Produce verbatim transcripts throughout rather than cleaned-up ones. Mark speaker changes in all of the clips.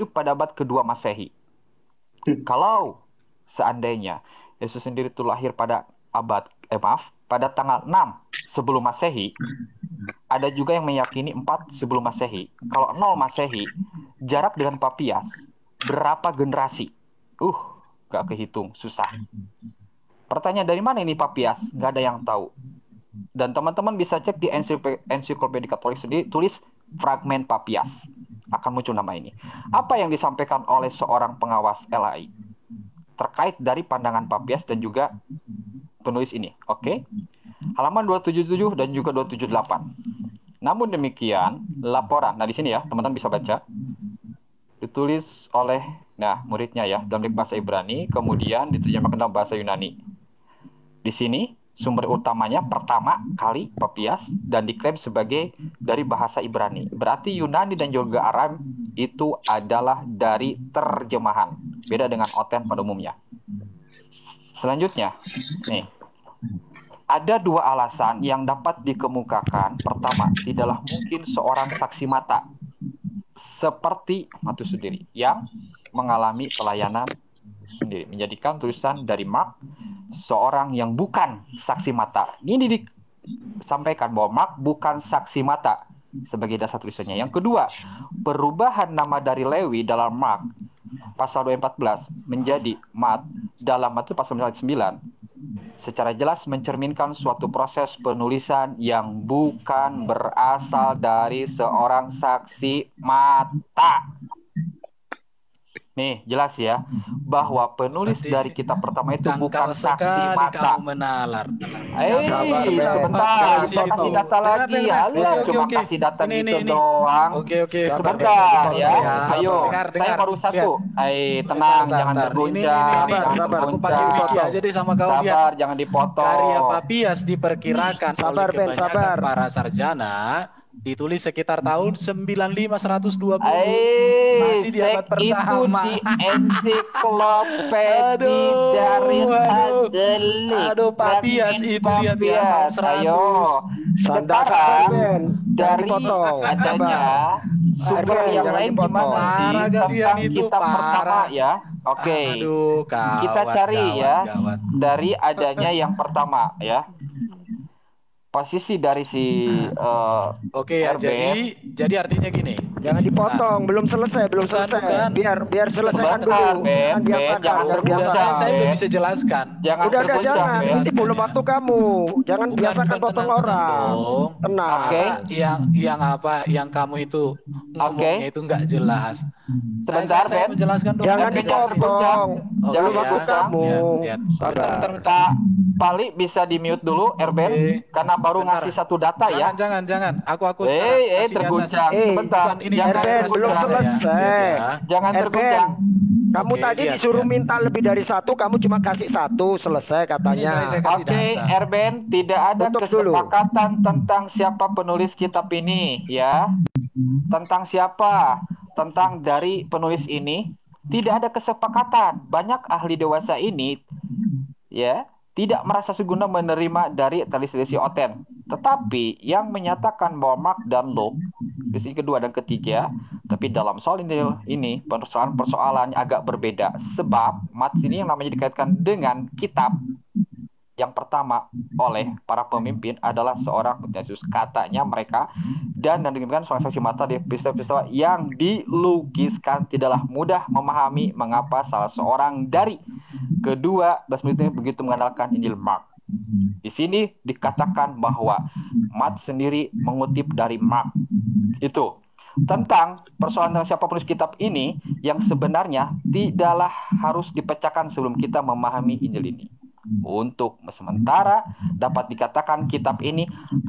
Speaker 1: pada abad kedua Masehi. Kalau seandainya Yesus sendiri itu lahir pada abad eh maaf pada tanggal enam sebelum Masehi, ada juga yang meyakini empat sebelum Masehi. Kalau nol Masehi, jarak dengan Papias berapa generasi? Uh, gak kehitung, susah. Pertanyaan dari mana ini Papias? Gak ada yang tahu. Dan teman-teman bisa cek di ensiklopedia Katolik sendiri, tulis fragmen Papias. Akan muncul nama ini. Apa yang disampaikan oleh seorang pengawas L A I terkait dari pandangan Papias dan juga penulis ini. Oke. Halaman dua ratus tujuh puluh tujuh dan juga dua ratus tujuh puluh delapan. Namun demikian, laporan. Nah, di sini ya, teman-teman bisa baca. Ditulis oleh nah, muridnya ya, dalam bahasa Ibrani, kemudian diterjemahkan dalam bahasa Yunani. Di sini sumber utamanya pertama kali Papias dan diklaim sebagai dari bahasa Ibrani. Berarti Yunani dan juga Aram itu adalah dari terjemahan. Beda dengan Oten pada umumnya. Selanjutnya, nih. Ada dua alasan yang dapat dikemukakan. Pertama, tidaklah mungkin seorang saksi mata seperti Matius sendiri yang mengalami pelayanan sendiri, menjadikan tulisan dari Mark seorang yang bukan saksi mata. Ini disampaikan bahwa Mark bukan saksi mata sebagai dasar tulisannya. Yang kedua, perubahan nama dari Lewi dalam Mark pasal dua empat belas menjadi Mat dalam Matius pasal sembilan secara jelas mencerminkan suatu proses penulisan yang bukan berasal dari seorang saksi mata. Nih, jelas ya, bahwa penulis
Speaker 2: Berarti
Speaker 1: dari kitab pertama itu bukan
Speaker 2: dangkal
Speaker 1: saksi
Speaker 2: sekali
Speaker 1: mata.
Speaker 2: kamu menalar.
Speaker 1: Eh,
Speaker 3: Sabar, Ben.
Speaker 1: sebentar,
Speaker 2: Kasih
Speaker 1: saya kasih
Speaker 2: itu.
Speaker 1: data
Speaker 2: Dengar,
Speaker 1: lagi.
Speaker 2: dengar.
Speaker 1: Halo,
Speaker 2: Oke, oke,
Speaker 1: cuma
Speaker 2: oke.
Speaker 1: kasih data
Speaker 2: Ini,
Speaker 1: gitu
Speaker 2: ini, ini.
Speaker 1: doang.
Speaker 2: Oke, oke.
Speaker 1: Sebentar ya.
Speaker 2: Ya,
Speaker 1: Ayo,
Speaker 2: dengar,
Speaker 1: saya
Speaker 2: dengar.
Speaker 1: baru satu. Eh, tenang,
Speaker 2: Bentar,
Speaker 1: jangan
Speaker 2: bentar.
Speaker 1: terguncang.
Speaker 2: Ini, ini, ini.
Speaker 1: Jangan
Speaker 3: Sabar, sabar.
Speaker 2: Aku pakai wiki
Speaker 1: terguncang.
Speaker 2: aja deh sama kau lihat.
Speaker 1: Sabar, jangan dipotong.
Speaker 2: Karya Papias diperkirakan
Speaker 3: Sabar,
Speaker 2: oleh
Speaker 3: Ben,
Speaker 2: kebanyakan
Speaker 3: sabar.
Speaker 2: para sarjana ditulis sekitar tahun sembilan puluh lima seratus dua puluh.
Speaker 1: Eh,
Speaker 2: Masih di abad
Speaker 1: cek itu
Speaker 2: pertama.
Speaker 1: di ensiklopedi
Speaker 2: Aduh,
Speaker 1: dari
Speaker 2: aduh.
Speaker 1: Adelik.
Speaker 2: Aduh, Papias
Speaker 1: Fragmen
Speaker 2: itu lihat ya,
Speaker 1: Papias.
Speaker 2: tahun seratus.
Speaker 1: Ayo.
Speaker 3: Sandar,
Speaker 1: Sekarang
Speaker 3: Ben. Jangan
Speaker 1: dari
Speaker 3: dipotong.
Speaker 1: adanya sumber
Speaker 3: Ben,
Speaker 1: yang
Speaker 3: jangan
Speaker 1: lain
Speaker 3: dipotong.
Speaker 1: gimana sih
Speaker 2: Parah kalian
Speaker 1: tentang
Speaker 2: itu,
Speaker 1: kitab pertama
Speaker 2: parah.
Speaker 1: ya? Oke.
Speaker 2: Aduh, gawat,
Speaker 1: Kita cari
Speaker 2: gawat,
Speaker 1: ya
Speaker 2: gawat.
Speaker 1: dari adanya yang pertama ya. Posisi dari si eh,
Speaker 2: Oke ya,
Speaker 1: R B.
Speaker 2: jadi jadi artinya gini.
Speaker 3: Jangan dipotong, belum selesai, belum
Speaker 2: Bukan,
Speaker 3: selesai.
Speaker 2: bukan.
Speaker 3: Biar biar selesaikan
Speaker 1: Sebentar,
Speaker 3: dulu.
Speaker 1: Ben,
Speaker 3: Jangan
Speaker 1: Ben,
Speaker 3: biasakan,
Speaker 1: jangan
Speaker 3: biar
Speaker 2: Udah
Speaker 1: terguncang,
Speaker 2: saya,
Speaker 3: biasakan.
Speaker 2: saya belum
Speaker 1: Ben.
Speaker 2: bisa jelaskan.
Speaker 1: Jangan
Speaker 3: Udah, udah,
Speaker 1: terguncang,
Speaker 3: jangan.
Speaker 1: Ben.
Speaker 3: Ini belum waktu kamu. Jangan
Speaker 2: Bukan,
Speaker 3: biasakan
Speaker 2: bukan,
Speaker 3: potong
Speaker 2: tenang,
Speaker 3: orang.
Speaker 2: tenang dong.
Speaker 3: Tenang.
Speaker 1: Oke.
Speaker 2: Masa yang yang apa yang kamu itu ngomongnya itu nggak jelas.
Speaker 1: Sebentar,
Speaker 2: saya, saya, saya
Speaker 1: Ben.
Speaker 2: menjelaskan dong.
Speaker 3: Jangan
Speaker 1: Ben,
Speaker 2: Saya
Speaker 1: jangan
Speaker 2: jelasin.
Speaker 3: dipotong.
Speaker 2: Oke,
Speaker 3: Belum
Speaker 1: ya.
Speaker 3: waktu kamu.
Speaker 2: Lihat, lihat.
Speaker 3: Sabar.
Speaker 2: Bentar, bentar, bentar.
Speaker 1: Pak Pali bisa di mute dulu, Erben,
Speaker 2: Oke.
Speaker 1: karena baru
Speaker 2: Bentar.
Speaker 1: ngasih satu data ya.
Speaker 2: Jangan, jangan, jangan. Aku aku sekarang
Speaker 1: Eh, eh,
Speaker 2: kasih di atas.
Speaker 1: terguncang.
Speaker 3: Eh,
Speaker 1: Sebentar,
Speaker 2: bukan, ini
Speaker 1: jangan
Speaker 2: saya
Speaker 3: Erben,
Speaker 2: kasih
Speaker 3: belum
Speaker 2: data ya.
Speaker 3: selesai.
Speaker 2: Lihat ya.
Speaker 1: Jangan
Speaker 3: Erben,
Speaker 1: terguncang.
Speaker 3: kamu
Speaker 2: Oke,
Speaker 3: tadi
Speaker 2: lihat,
Speaker 3: disuruh
Speaker 2: lihat.
Speaker 3: minta lebih dari satu, kamu cuma kasih satu, selesai
Speaker 2: Ini
Speaker 3: katanya.
Speaker 2: saya, saya kasih
Speaker 1: Oke,
Speaker 2: data.
Speaker 1: Erben, tidak ada
Speaker 3: Tutup dulu.
Speaker 1: kesepakatan tentang siapa penulis kitab ini, ya. Tentang siapa? Tentang dari penulis ini, tidak ada kesepakatan. Banyak ahli dewasa ini, ya, tidak merasa seguna menerima dari tradisi Oten. Tetapi yang menyatakan bahwa Mark dan Luke, tradisi kedua dan ketiga, tapi dalam soal ini, ini persoalan-persoalannya agak berbeda. Sebab Mat ini yang namanya dikaitkan dengan kitab yang pertama oleh para pemimpin adalah seorang Yesus, katanya mereka, dan dan demikian seorang saksi mata di peristiwa-peristiwa yang dilukiskan tidaklah mudah memahami mengapa salah seorang dari kedua belas murid ini begitu mengandalkan Injil Mark. Di sini dikatakan bahwa Mat sendiri mengutip dari Mark. Itu tentang persoalan tentang siapa penulis kitab ini yang sebenarnya tidaklah harus dipecahkan sebelum kita memahami Injil ini. Untuk sementara dapat dikatakan kitab ini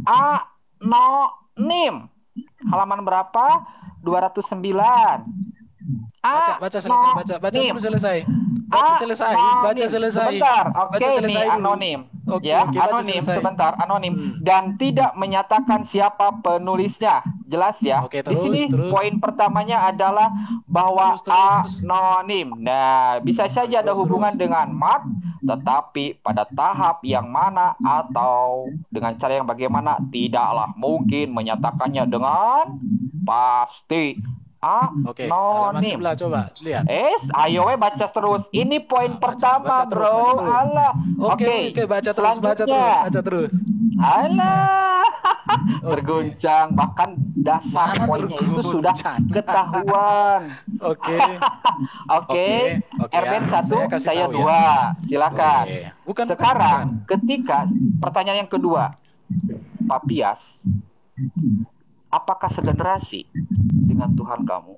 Speaker 1: anonim. Halaman berapa? dua ratus sembilan.
Speaker 2: Baca, baca selesai, baca, baca dulu selesai. Baca selesai, baca selesai.
Speaker 1: Sebentar, oke
Speaker 2: Baca
Speaker 1: nih
Speaker 2: selesai dulu.
Speaker 1: anonim.
Speaker 2: Oke,
Speaker 1: Ya,
Speaker 2: oke, baca
Speaker 1: anonim
Speaker 2: selesai.
Speaker 1: sebentar, anonim
Speaker 2: Hmm.
Speaker 1: dan tidak menyatakan siapa penulisnya. Jelas ya.
Speaker 2: Oke,
Speaker 1: Di
Speaker 2: terus,
Speaker 1: sini
Speaker 2: terus.
Speaker 1: poin pertamanya adalah bahwa
Speaker 2: Terus, terus.
Speaker 1: anonim. Nah, bisa saja ada
Speaker 2: Terus,
Speaker 1: hubungan
Speaker 2: terus.
Speaker 1: dengan Mark, tetapi pada tahap yang mana atau dengan cara yang bagaimana tidaklah mungkin menyatakannya dengan pasti.
Speaker 2: Oke, halaman
Speaker 1: anonim.
Speaker 2: sebelah coba lihat.
Speaker 1: Es, ayo we baca terus. Ini poin
Speaker 2: Nah, baca,
Speaker 1: pertama,
Speaker 2: baca terus,
Speaker 1: bro.
Speaker 2: baca terus.
Speaker 1: Alah.
Speaker 2: Oke,
Speaker 1: Oke,
Speaker 2: oke, baca terus, baca terus,
Speaker 1: selanjutnya.
Speaker 2: baca terus.
Speaker 1: Alah.
Speaker 2: Oke.
Speaker 1: Terguncang, bahkan dasar
Speaker 2: Mana
Speaker 1: poinnya itu sudah
Speaker 2: terguncang?
Speaker 1: ketahuan.
Speaker 2: Oke.
Speaker 1: Oke,
Speaker 2: Oke, oke,
Speaker 1: Erben
Speaker 2: ya.
Speaker 1: satu,
Speaker 2: Saya kasih
Speaker 1: saya
Speaker 2: tahu ya.
Speaker 1: dua. Silakan.
Speaker 2: Oke. Bukan,
Speaker 1: Sekarang,
Speaker 2: bukan,
Speaker 1: ketika pertanyaan yang kedua, Papias, apakah segenerasi dengan Tuhan kamu?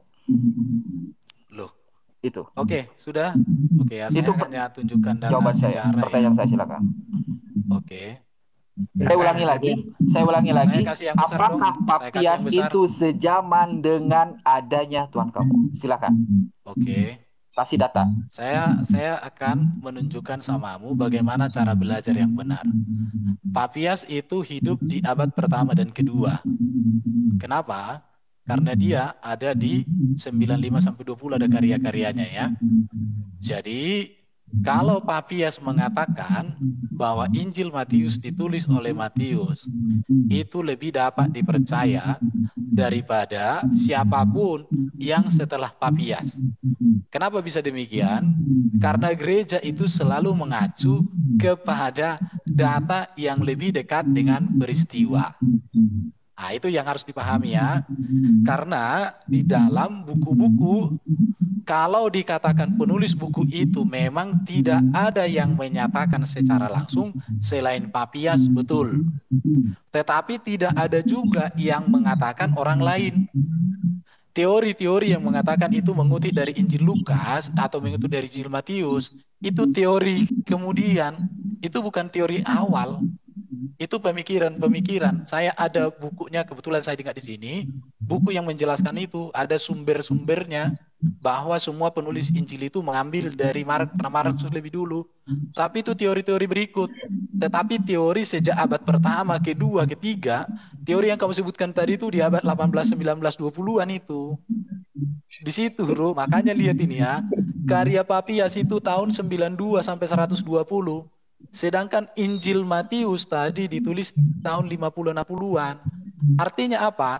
Speaker 2: Loh.
Speaker 1: Itu.
Speaker 2: Oke, sudah. Oke, ya, saya
Speaker 1: Itu
Speaker 2: hanya tunjukkan data
Speaker 1: jawaban saya.
Speaker 2: sejarah
Speaker 1: Pertanyaan
Speaker 2: ya.
Speaker 1: saya silakan.
Speaker 2: Oke.
Speaker 1: Saya ulangi lagi. Saya ulangi lagi.
Speaker 2: Saya kasih yang besar
Speaker 1: Apakah
Speaker 2: dong. Saya kasih
Speaker 1: Papias
Speaker 2: yang besar.
Speaker 1: itu sejaman dengan adanya Tuhan kamu? Silakan.
Speaker 2: Oke.
Speaker 1: Kasih data.
Speaker 2: Saya saya akan menunjukkan samamu bagaimana cara belajar yang benar. Papias itu hidup di abad pertama dan kedua. Kenapa? Karena dia ada di sembilan puluh lima sampai dua puluh ada karya-karyanya ya. Jadi kalau Papias mengatakan bahwa Injil Matius ditulis oleh Matius itu lebih dapat dipercaya daripada siapapun yang setelah Papias. Kenapa bisa demikian? Karena gereja itu selalu mengacu kepada data yang lebih dekat dengan peristiwa. Nah, itu yang harus dipahami ya. Karena di dalam buku-buku, kalau dikatakan penulis buku itu memang tidak ada yang menyatakan secara langsung selain Papias, betul. Tetapi tidak ada juga yang mengatakan orang lain. Teori-teori yang mengatakan itu mengutip dari Injil Lukas atau mengutip dari Injil Matius, itu teori kemudian, itu bukan teori awal. Itu pemikiran-pemikiran. Saya ada bukunya, kebetulan saya ingat di sini, buku yang menjelaskan itu, ada sumber-sumbernya, bahwa semua penulis Injil itu mengambil dari Markus lebih dulu. Tapi itu teori-teori berikut. Tetapi teori sejak abad pertama, kedua, ketiga, teori yang kamu sebutkan tadi itu di abad delapan belas, sembilan belas, dua puluhan itu. Di situ, bro. Makanya lihat ini ya. Karya Papias itu tahun sembilan puluh dua sampai seratus dua puluh. Sedangkan Injil Matius tadi ditulis tahun lima puluh enam puluhan. Artinya apa?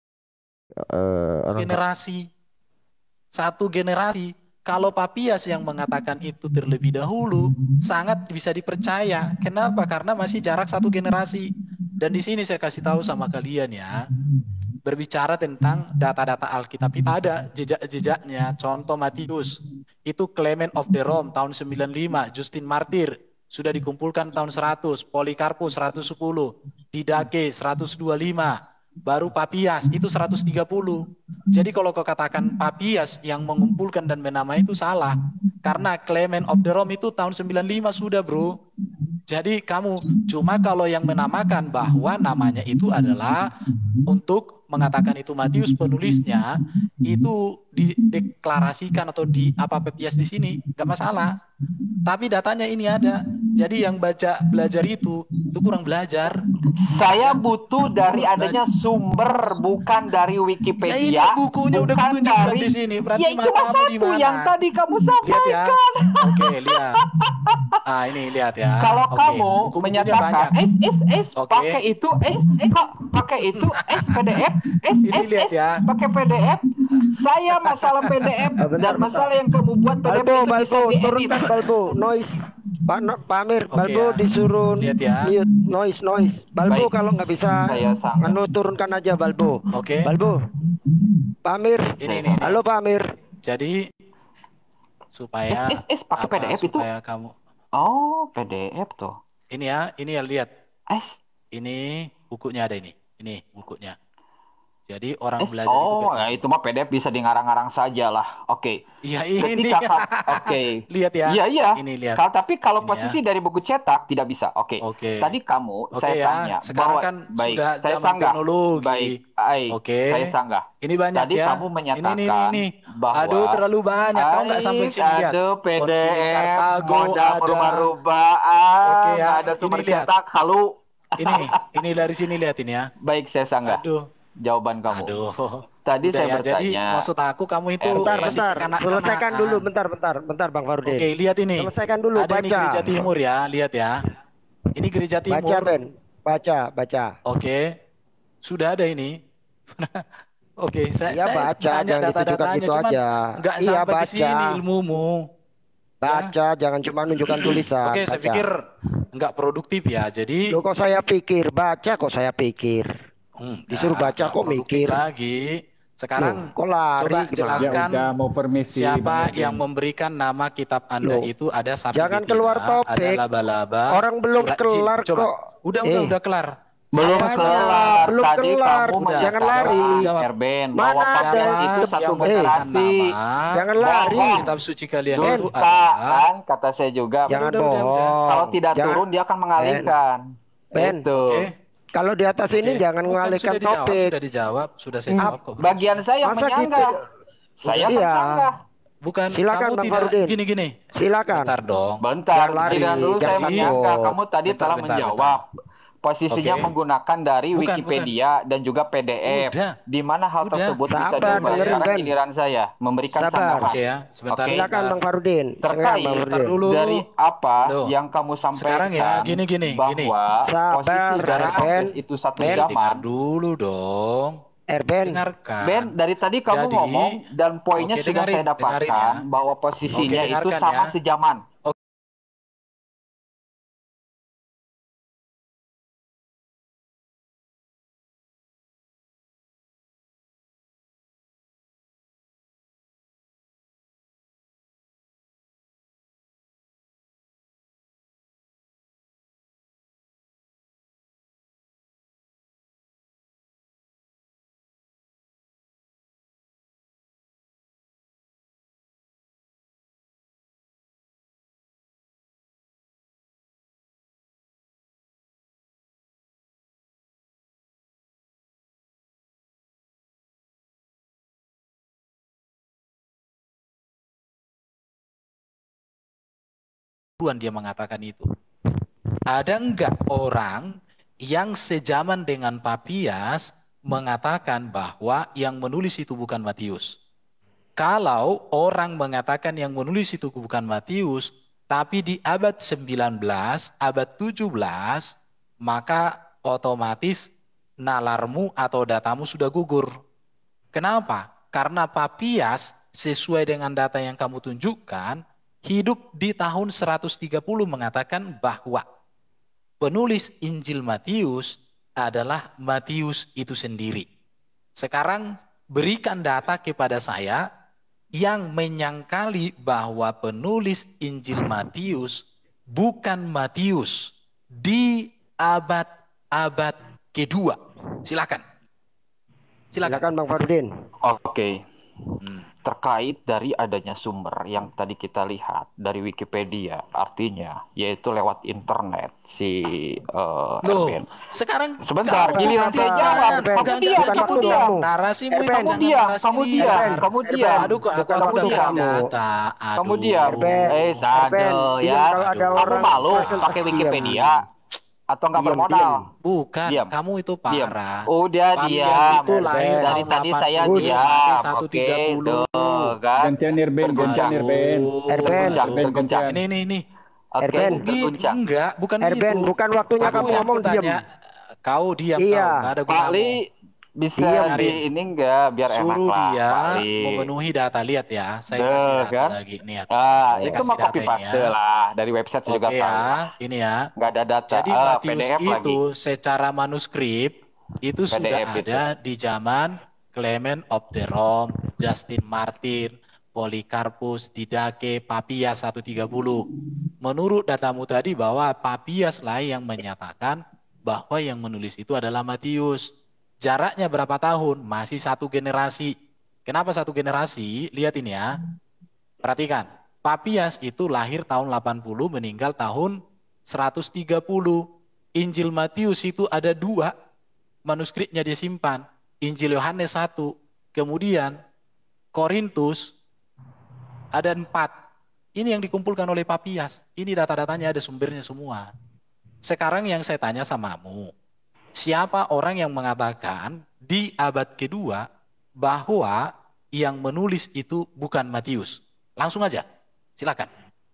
Speaker 3: Uh,
Speaker 2: Generasi. Satu generasi. Kalau Papias yang mengatakan itu terlebih dahulu, sangat bisa dipercaya. Kenapa? Karena masih jarak satu generasi. Dan di sini saya kasih tahu sama kalian ya. Berbicara tentang data-data Alkitab itu ada jejak-jejaknya. Contoh Matius. Itu Clement of the Rome tahun sembilan puluh lima. Justin Martyr sudah dikumpulkan tahun seratus, Polikarpus seratus sepuluh, Didake seratus dua puluh lima, baru Papias itu seratus tiga puluh. Jadi kalau kau katakan Papias yang mengumpulkan dan menamai itu salah, karena Clement of the Rome itu tahun sembilan puluh lima sudah, bro. Jadi kamu cuma kalau yang menamakan bahwa namanya itu adalah untuk mengatakan itu Matius penulisnya, itu dideklarasikan atau di apa Papias di sini nggak masalah. Tapi datanya ini ada. Jadi yang baca belajar itu itu kurang belajar.
Speaker 1: Saya butuh dari
Speaker 2: Kurang
Speaker 1: adanya
Speaker 2: belajar.
Speaker 1: sumber, bukan dari Wikipedia.
Speaker 2: Ya ini bukunya udah
Speaker 1: bukan
Speaker 2: kutunjukkan
Speaker 1: dari
Speaker 2: di sini. Berarti
Speaker 1: ya cuma
Speaker 2: matamu di
Speaker 1: satu
Speaker 2: mana?
Speaker 1: yang tadi kamu
Speaker 2: Lihat ya.
Speaker 1: sampaikan.
Speaker 2: Oke, lihat. Ah, ini lihat ya.
Speaker 1: Kalau
Speaker 2: Oke,
Speaker 1: kamu
Speaker 2: buku-bukunya
Speaker 1: menyatakan
Speaker 2: banyak.
Speaker 1: S S S
Speaker 2: Oke.
Speaker 1: pakai itu S eh kok pakai itu S P D F S
Speaker 2: Ini
Speaker 1: S
Speaker 2: lihat
Speaker 1: S
Speaker 2: ya.
Speaker 1: pakai P D F. Saya masalah P D F
Speaker 3: Ah, bentar,
Speaker 1: dan masalah yang kamu buat P D F
Speaker 3: Balbo,
Speaker 1: itu bisa
Speaker 3: Balbo,
Speaker 1: diedit.
Speaker 3: turunkan Balbo, noise. Pak no, Pak Amir,
Speaker 2: Oke,
Speaker 3: Balbo
Speaker 2: ya.
Speaker 3: disuruh
Speaker 2: Lihat ya.
Speaker 3: mute, noise, noise. Balbo
Speaker 1: Baik,
Speaker 3: kalau nggak bisa,
Speaker 1: saya sangat.
Speaker 3: anu turunkan aja Balbo.
Speaker 2: Oke.
Speaker 3: Balbo, Pak Amir.
Speaker 2: Ini ini. ini.
Speaker 3: Halo Pak Amir.
Speaker 2: Jadi supaya
Speaker 1: S S S pakai
Speaker 2: apa,
Speaker 1: P D F itu.
Speaker 2: supaya kamu
Speaker 1: Oh, P D F tuh.
Speaker 2: ini ya, ini ya lihat.
Speaker 1: S
Speaker 2: Ini bukunya ada ini. Ini bukunya. Jadi orang
Speaker 1: S
Speaker 2: belajar
Speaker 1: oh,
Speaker 2: itu
Speaker 1: ya itu mah P D F bisa di ngarang-ngarang saja lah. Oke.
Speaker 2: Iya ini.
Speaker 1: Ketika ka- oke.
Speaker 2: Lihat ya.
Speaker 1: Iya iya.
Speaker 2: Ini lihat.
Speaker 1: Kalau tapi kalau
Speaker 2: Ini
Speaker 1: posisi
Speaker 2: ya.
Speaker 1: dari buku cetak tidak bisa. Oke.
Speaker 2: Oke.
Speaker 1: Tadi kamu
Speaker 2: Oke
Speaker 1: saya
Speaker 2: ya.
Speaker 1: tanya
Speaker 2: Sekarang
Speaker 1: bahwa
Speaker 2: kan
Speaker 1: baik,
Speaker 2: sudah
Speaker 1: saya
Speaker 2: zaman
Speaker 1: sanggah.
Speaker 2: teknologi.
Speaker 1: Baik, baik.
Speaker 2: Oke.
Speaker 1: Saya sanggah.
Speaker 2: Ini banyak
Speaker 1: Tadi
Speaker 2: ya.
Speaker 1: kamu menyatakan
Speaker 2: ini, ini, ini.
Speaker 1: bahwa
Speaker 2: Aduh terlalu banyak. Kau nggak sampai
Speaker 1: Baik,
Speaker 2: sini lihat.
Speaker 1: Aduh, P D
Speaker 2: Konsili
Speaker 1: F,
Speaker 2: Kartago
Speaker 1: modal
Speaker 2: ada.
Speaker 1: merubah-rubaan,
Speaker 2: Oke ya.
Speaker 1: ada sumber
Speaker 2: Ini lihat.
Speaker 1: cetak, halu.
Speaker 2: Ini, ini dari sini lihat ini ya.
Speaker 1: Baik, saya sanggah.
Speaker 2: Aduh.
Speaker 1: Jawaban kamu.
Speaker 2: Aduh.
Speaker 1: Tadi
Speaker 2: Udah
Speaker 1: saya
Speaker 2: ya, jadi
Speaker 1: bertanya.
Speaker 2: maksud aku kamu itu
Speaker 1: R T.
Speaker 3: Bentar,
Speaker 2: masih
Speaker 3: bentar.
Speaker 2: kanak-kanakan.
Speaker 3: Selesaikan dulu, bentar, bentar, bentar Bang Farudin.
Speaker 2: Oke, lihat ini.
Speaker 3: Selesaikan dulu,
Speaker 2: Ada ini
Speaker 3: baca.
Speaker 2: gereja timur ya, lihat ya. Ini gereja timur.
Speaker 3: Baca Ben, baca, baca.
Speaker 2: Oke. Sudah ada ini. Oke, saya,
Speaker 3: Iya
Speaker 2: saya
Speaker 3: baca,
Speaker 2: tanya
Speaker 3: jangan ditunjukkan
Speaker 2: data-datanya,
Speaker 3: gitu
Speaker 2: cuman
Speaker 3: aja.
Speaker 2: nggak
Speaker 3: Iya
Speaker 2: sampai ke
Speaker 3: baca,
Speaker 2: sini ilmumu. Ya.
Speaker 3: baca, jangan cuma nunjukkan tulisan,
Speaker 2: Oke, saya
Speaker 3: baca.
Speaker 2: pikir nggak produktif ya. Jadi
Speaker 3: Loh kok saya pikir, baca kok saya pikir. Disuruh
Speaker 2: enggak,
Speaker 3: baca
Speaker 2: enggak
Speaker 3: kok
Speaker 2: produktif
Speaker 3: mikir.
Speaker 2: lagi.
Speaker 3: Loh,
Speaker 2: Sekarang
Speaker 3: kok lari
Speaker 2: coba
Speaker 3: gimana?
Speaker 4: Ya
Speaker 2: jelaskan
Speaker 4: udah, mau permisi Bang
Speaker 2: siapa
Speaker 4: Erben.
Speaker 2: yang memberikan nama kitab Anda
Speaker 3: Loh,
Speaker 2: itu ada sapi
Speaker 3: jangan
Speaker 2: betina,
Speaker 3: keluar
Speaker 2: ada
Speaker 3: topik.
Speaker 2: laba-laba,
Speaker 3: Orang belum
Speaker 2: surat jin.
Speaker 3: kelar
Speaker 2: Coba.
Speaker 3: kok.
Speaker 2: Udah, udah,
Speaker 3: Eh,
Speaker 2: udah kelar.
Speaker 1: Belum
Speaker 2: Siapa
Speaker 3: apanya?
Speaker 1: kelar.
Speaker 3: Belum
Speaker 1: Tadi
Speaker 3: kelar.
Speaker 1: kamu
Speaker 2: Udah,
Speaker 3: Jangan
Speaker 2: jawab
Speaker 3: lari.
Speaker 2: dulu, jawab.
Speaker 1: Erben,
Speaker 3: Mana
Speaker 1: bahwa
Speaker 3: ada?
Speaker 1: Papias
Speaker 2: Siapa
Speaker 1: itu satu
Speaker 2: yang memberikan
Speaker 1: generasi.
Speaker 2: nama
Speaker 3: Jangan lari.
Speaker 1: Bohong.
Speaker 2: kitab suci kalian
Speaker 3: Ben.
Speaker 2: itu
Speaker 1: Dusta,
Speaker 2: adalah
Speaker 1: kan? Kata saya juga.
Speaker 3: Jangan
Speaker 2: udah, udah, udah.
Speaker 3: bohong.
Speaker 1: Kalau tidak
Speaker 3: Jangan-
Speaker 1: turun, dia akan mengalihkan.
Speaker 3: Ben.
Speaker 1: Itu.
Speaker 2: Oke.
Speaker 3: Kalau di atas ini
Speaker 2: Oke.
Speaker 3: jangan
Speaker 2: Bukan,
Speaker 3: mengalihkan
Speaker 2: sudah dijawab,
Speaker 3: topik.
Speaker 2: sudah dijawab, sudah saya
Speaker 3: Hmm.
Speaker 2: jawab kok.
Speaker 1: Bagian saya yang
Speaker 3: Masa gitu?
Speaker 1: menyanggah. Saya kan
Speaker 3: Iya.
Speaker 1: sanggah.
Speaker 2: Bukan,
Speaker 3: Silakan,
Speaker 2: kamu
Speaker 3: Bang
Speaker 2: tidak
Speaker 3: Farudin.
Speaker 2: gini-gini.
Speaker 3: Silakan.
Speaker 2: Bentar dong.
Speaker 1: Bentar,
Speaker 3: Jangan lari,
Speaker 1: giliran dulu saya
Speaker 2: jadi-
Speaker 1: menyanggah. Kamu tadi
Speaker 2: Bentar,
Speaker 1: telah
Speaker 2: bentar,
Speaker 1: menjawab. Posisinya
Speaker 2: Oke.
Speaker 1: menggunakan dari
Speaker 2: Bukan,
Speaker 1: Wikipedia dan juga P D F.
Speaker 2: Udah.
Speaker 1: Di mana hal
Speaker 2: Udah.
Speaker 1: tersebut bisa
Speaker 3: Sabar,
Speaker 1: diubah.
Speaker 3: dengerin,
Speaker 1: Sekarang
Speaker 3: Ben.
Speaker 1: giliran saya memberikan
Speaker 3: Sabar.
Speaker 1: sanggahan.
Speaker 2: Oke ya, sebentar.
Speaker 1: Oke.
Speaker 3: Silakan Bang Farudin.
Speaker 1: Terkait
Speaker 3: Silakan, Bang
Speaker 2: Bentar
Speaker 3: Farudin.
Speaker 2: dulu.
Speaker 1: Dari apa
Speaker 2: Loh.
Speaker 1: yang kamu sampaikan
Speaker 2: Sekarang ya, gini, gini,
Speaker 1: bahwa
Speaker 2: gini.
Speaker 1: posisi
Speaker 3: Sabar,
Speaker 1: saudara
Speaker 3: Ben.
Speaker 1: Papias itu satu
Speaker 3: Ben.
Speaker 2: Dengar
Speaker 1: zaman.
Speaker 2: dulu dong.
Speaker 3: Erben.
Speaker 2: Dengarkan.
Speaker 1: Ben, dari tadi kamu
Speaker 2: Jadi-
Speaker 1: ngomong dan poinnya
Speaker 2: Oke,
Speaker 1: sudah
Speaker 2: dengarin,
Speaker 1: saya dapatkan
Speaker 2: dengarin ya.
Speaker 1: bahwa posisinya
Speaker 2: Oke,
Speaker 1: itu
Speaker 2: dengarkan
Speaker 1: sama
Speaker 2: ya.
Speaker 1: sejaman.
Speaker 2: Dia mengatakan itu. Ada enggak orang yang sejaman dengan Papias mengatakan bahwa yang menulis itu bukan Matius? Kalau orang mengatakan yang menulis itu bukan Matius, tapi di abad sembilan belas, abad tujuh belas, maka otomatis nalarmu atau datamu sudah gugur. Kenapa? Karena Papias sesuai dengan data yang kamu tunjukkan, hidup di tahun seratus tiga puluh mengatakan bahwa penulis Injil Matius adalah Matius itu sendiri. Sekarang berikan data kepada saya yang menyangkali bahwa penulis Injil Matius bukan Matius di abad-abad kedua. Silakan. Silakan.
Speaker 3: Silakan Bang Farudin.
Speaker 1: Oke.
Speaker 2: Hmm.
Speaker 1: Terkait dari adanya sumber yang tadi kita lihat dari Wikipedia, artinya yaitu lewat internet si uh,
Speaker 2: Loh,
Speaker 1: Erben.
Speaker 2: sekarang
Speaker 1: Sebentar,
Speaker 2: kamu-
Speaker 1: giliran saya
Speaker 3: Sabar,
Speaker 1: jawab.
Speaker 3: Erben.
Speaker 1: Kamu
Speaker 3: Bukan
Speaker 1: diam,
Speaker 3: waktu
Speaker 1: kamu diam.
Speaker 3: kamu.
Speaker 2: narasimu
Speaker 3: Erben.
Speaker 2: itu
Speaker 1: Kamu
Speaker 2: jangan
Speaker 1: diam,
Speaker 2: narasi
Speaker 1: kamu
Speaker 2: liar.
Speaker 1: diam, kamu
Speaker 3: Erben.
Speaker 1: diam.
Speaker 2: Aduh, kok aku
Speaker 3: Bukan
Speaker 2: udah
Speaker 3: waktu
Speaker 2: kasih
Speaker 3: kamu.
Speaker 2: data.
Speaker 1: Kamu
Speaker 2: Aduh.
Speaker 1: diam.
Speaker 3: Erben.
Speaker 1: Eh,
Speaker 3: Erben,
Speaker 1: sadel
Speaker 3: diam
Speaker 1: ya.
Speaker 3: kalau ada
Speaker 1: Kamu
Speaker 3: orang
Speaker 1: malu
Speaker 3: presentasi
Speaker 1: pakai
Speaker 3: diam.
Speaker 1: Wikipedia atau nggak
Speaker 3: Diam,
Speaker 1: bermodal?
Speaker 3: diam.
Speaker 2: Bukan,
Speaker 1: Diam.
Speaker 2: kamu itu
Speaker 1: Diam.
Speaker 2: parah.
Speaker 1: Udah
Speaker 2: Papias
Speaker 1: diam.
Speaker 2: itu lahir
Speaker 1: Dari
Speaker 2: tahun
Speaker 1: tadi saya
Speaker 2: delapan puluh
Speaker 1: diam.
Speaker 2: sampai
Speaker 1: Oke,
Speaker 2: seratus tiga puluh.
Speaker 1: tuh kan.
Speaker 4: Gantian Erben, gantian Erben.
Speaker 3: Erben.
Speaker 1: Terguncang,
Speaker 4: Erben,
Speaker 1: terguncang.
Speaker 4: gantian.
Speaker 2: Ini, ini, ini.
Speaker 1: Oke,
Speaker 3: Erben.
Speaker 1: terguncang.
Speaker 2: Enggak, bukan
Speaker 3: Erben,
Speaker 2: gitu.
Speaker 3: bukan waktunya
Speaker 2: Aku
Speaker 3: kamu
Speaker 2: yang
Speaker 3: ngomong diam.
Speaker 2: tanya, kau diam,
Speaker 3: Iya.
Speaker 2: kau. Nggak ada
Speaker 1: Pak
Speaker 2: gunamu.
Speaker 1: Li bisa
Speaker 3: Diam.
Speaker 1: di ini enggak biar enak
Speaker 2: Suruh
Speaker 1: lah,
Speaker 2: dia
Speaker 1: Pak Li.
Speaker 2: memenuhi data. Lihat ya, saya
Speaker 1: Duh,
Speaker 2: kasih data
Speaker 1: kan?
Speaker 2: lagi. Lihat.
Speaker 1: Ah,
Speaker 2: Saya
Speaker 1: itu
Speaker 2: kasih
Speaker 1: mah
Speaker 2: data
Speaker 1: copy
Speaker 2: ini
Speaker 1: paste
Speaker 2: ya.
Speaker 1: lah dari website saya juga
Speaker 2: Oke
Speaker 1: tahu.
Speaker 2: ya, ini ya.
Speaker 1: Nggak ada data.
Speaker 2: Jadi
Speaker 1: Ah,
Speaker 2: Matius
Speaker 1: P D F lagi.
Speaker 2: itu secara manuskrip itu
Speaker 1: P D F
Speaker 2: sudah
Speaker 1: itu.
Speaker 2: ada di zaman Clement of the Rome, Justin Martyr, Polycarpus, Didache, Papias seratus tiga puluh. Menurut datamu tadi bahwa Papias lah yang menyatakan bahwa yang menulis itu adalah Matius. Jaraknya berapa tahun? Masih satu generasi. Kenapa satu generasi? Lihat ini ya. Perhatikan. Papias itu lahir tahun delapan puluh, meninggal tahun seratus tiga puluh. Injil Matius itu ada dua. Manuskripnya disimpan. Injil Yohanes satu. Kemudian Korintus ada empat. Ini yang dikumpulkan oleh Papias. Ini data-datanya ada sumbernya semua. Sekarang yang saya tanya samamu. Siapa orang yang mengatakan di abad kedua bahwa yang menulis itu bukan Matius? Langsung aja. Silakan.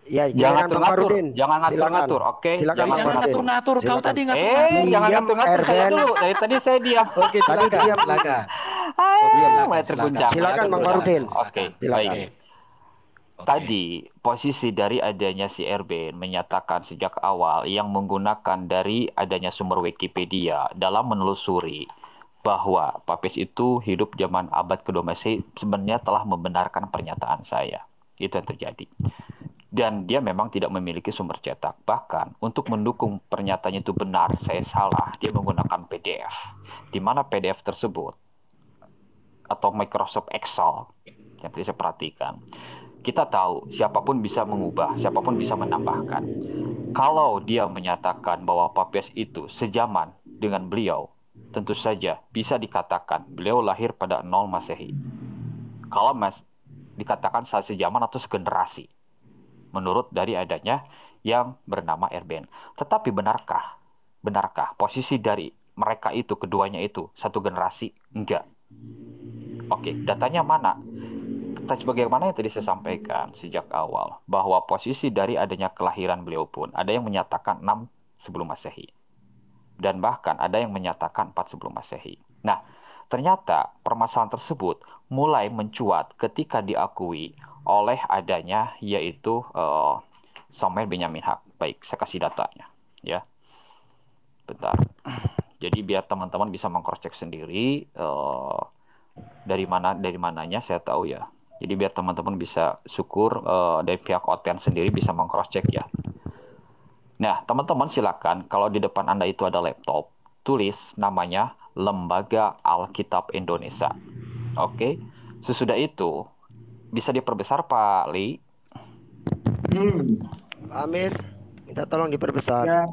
Speaker 3: Ya,
Speaker 1: Jangan
Speaker 3: giliran Bang
Speaker 1: ngatur-ngatur,
Speaker 3: Farudin.
Speaker 1: jangan
Speaker 3: Silakan.
Speaker 1: ngatur-ngatur, oke?
Speaker 3: Silakan,
Speaker 2: Eh,
Speaker 1: Jangan
Speaker 3: Bang
Speaker 2: jangan
Speaker 3: Farudin.
Speaker 2: ngatur-ngatur. Kau
Speaker 3: Silakan.
Speaker 2: tadi
Speaker 1: Eh,
Speaker 2: ngatur-ngatur.
Speaker 1: jangan
Speaker 3: Diam,
Speaker 1: ngatur-ngatur saya
Speaker 3: Erben.
Speaker 1: dulu. Dari tadi saya diam.
Speaker 2: Oke, silakan.
Speaker 3: diam.
Speaker 2: Silakan.
Speaker 1: Ah,
Speaker 2: silakan,
Speaker 1: mulai terguncang.
Speaker 3: Silakan, Bang Farudin.
Speaker 1: Oke,
Speaker 3: Silakan.
Speaker 1: baik.
Speaker 2: Oke. Oke.
Speaker 1: Tadi posisi dari adanya si Erben menyatakan sejak awal yang menggunakan dari adanya sumber Wikipedia dalam menelusuri bahwa Papis itu hidup zaman abad kedua Masehi sebenarnya telah membenarkan pernyataan saya. Itu yang terjadi. Dan dia memang tidak memiliki sumber cetak. Bahkan untuk mendukung pernyataannya itu benar, saya salah, dia menggunakan P D F. Di mana P D F tersebut atau Microsoft Excel yang tadi saya perhatikan, kita tahu siapapun bisa mengubah, siapapun bisa menambahkan. Kalau dia menyatakan bahwa Papias itu sejaman dengan beliau, tentu saja bisa dikatakan beliau lahir pada nol Masehi. Kalau Mas dikatakan saat sejaman atau segenerasi, menurut dari adanya yang bernama Erben. Tetapi benarkah? Benarkah posisi dari mereka itu, keduanya itu, satu generasi? Enggak. Oke, datanya mana? Sebagaimana yang tadi saya sampaikan sejak awal, bahwa posisi dari adanya kelahiran beliau pun, ada yang menyatakan enam sebelum Masehi. Dan bahkan ada yang menyatakan empat sebelum Masehi. Nah, ternyata permasalahan tersebut mulai mencuat ketika diakui oleh adanya yaitu uh, Samuel Benyamin Haq. Baik, saya kasih datanya ya. Bentar. Jadi biar teman-teman bisa mengcross-check sendiri uh, dari mana dari mananya saya tahu ya. Jadi biar teman-teman bisa syukur uh, dari pihak O T N sendiri bisa mengcross-check ya. Nah, teman-teman silakan kalau di depan Anda itu ada laptop, tulis namanya Lembaga Alkitab Indonesia. Oke. Sesudah itu bisa diperbesar Pak Li.
Speaker 3: Hmm. Pak Amir, minta tolong diperbesar. Ya.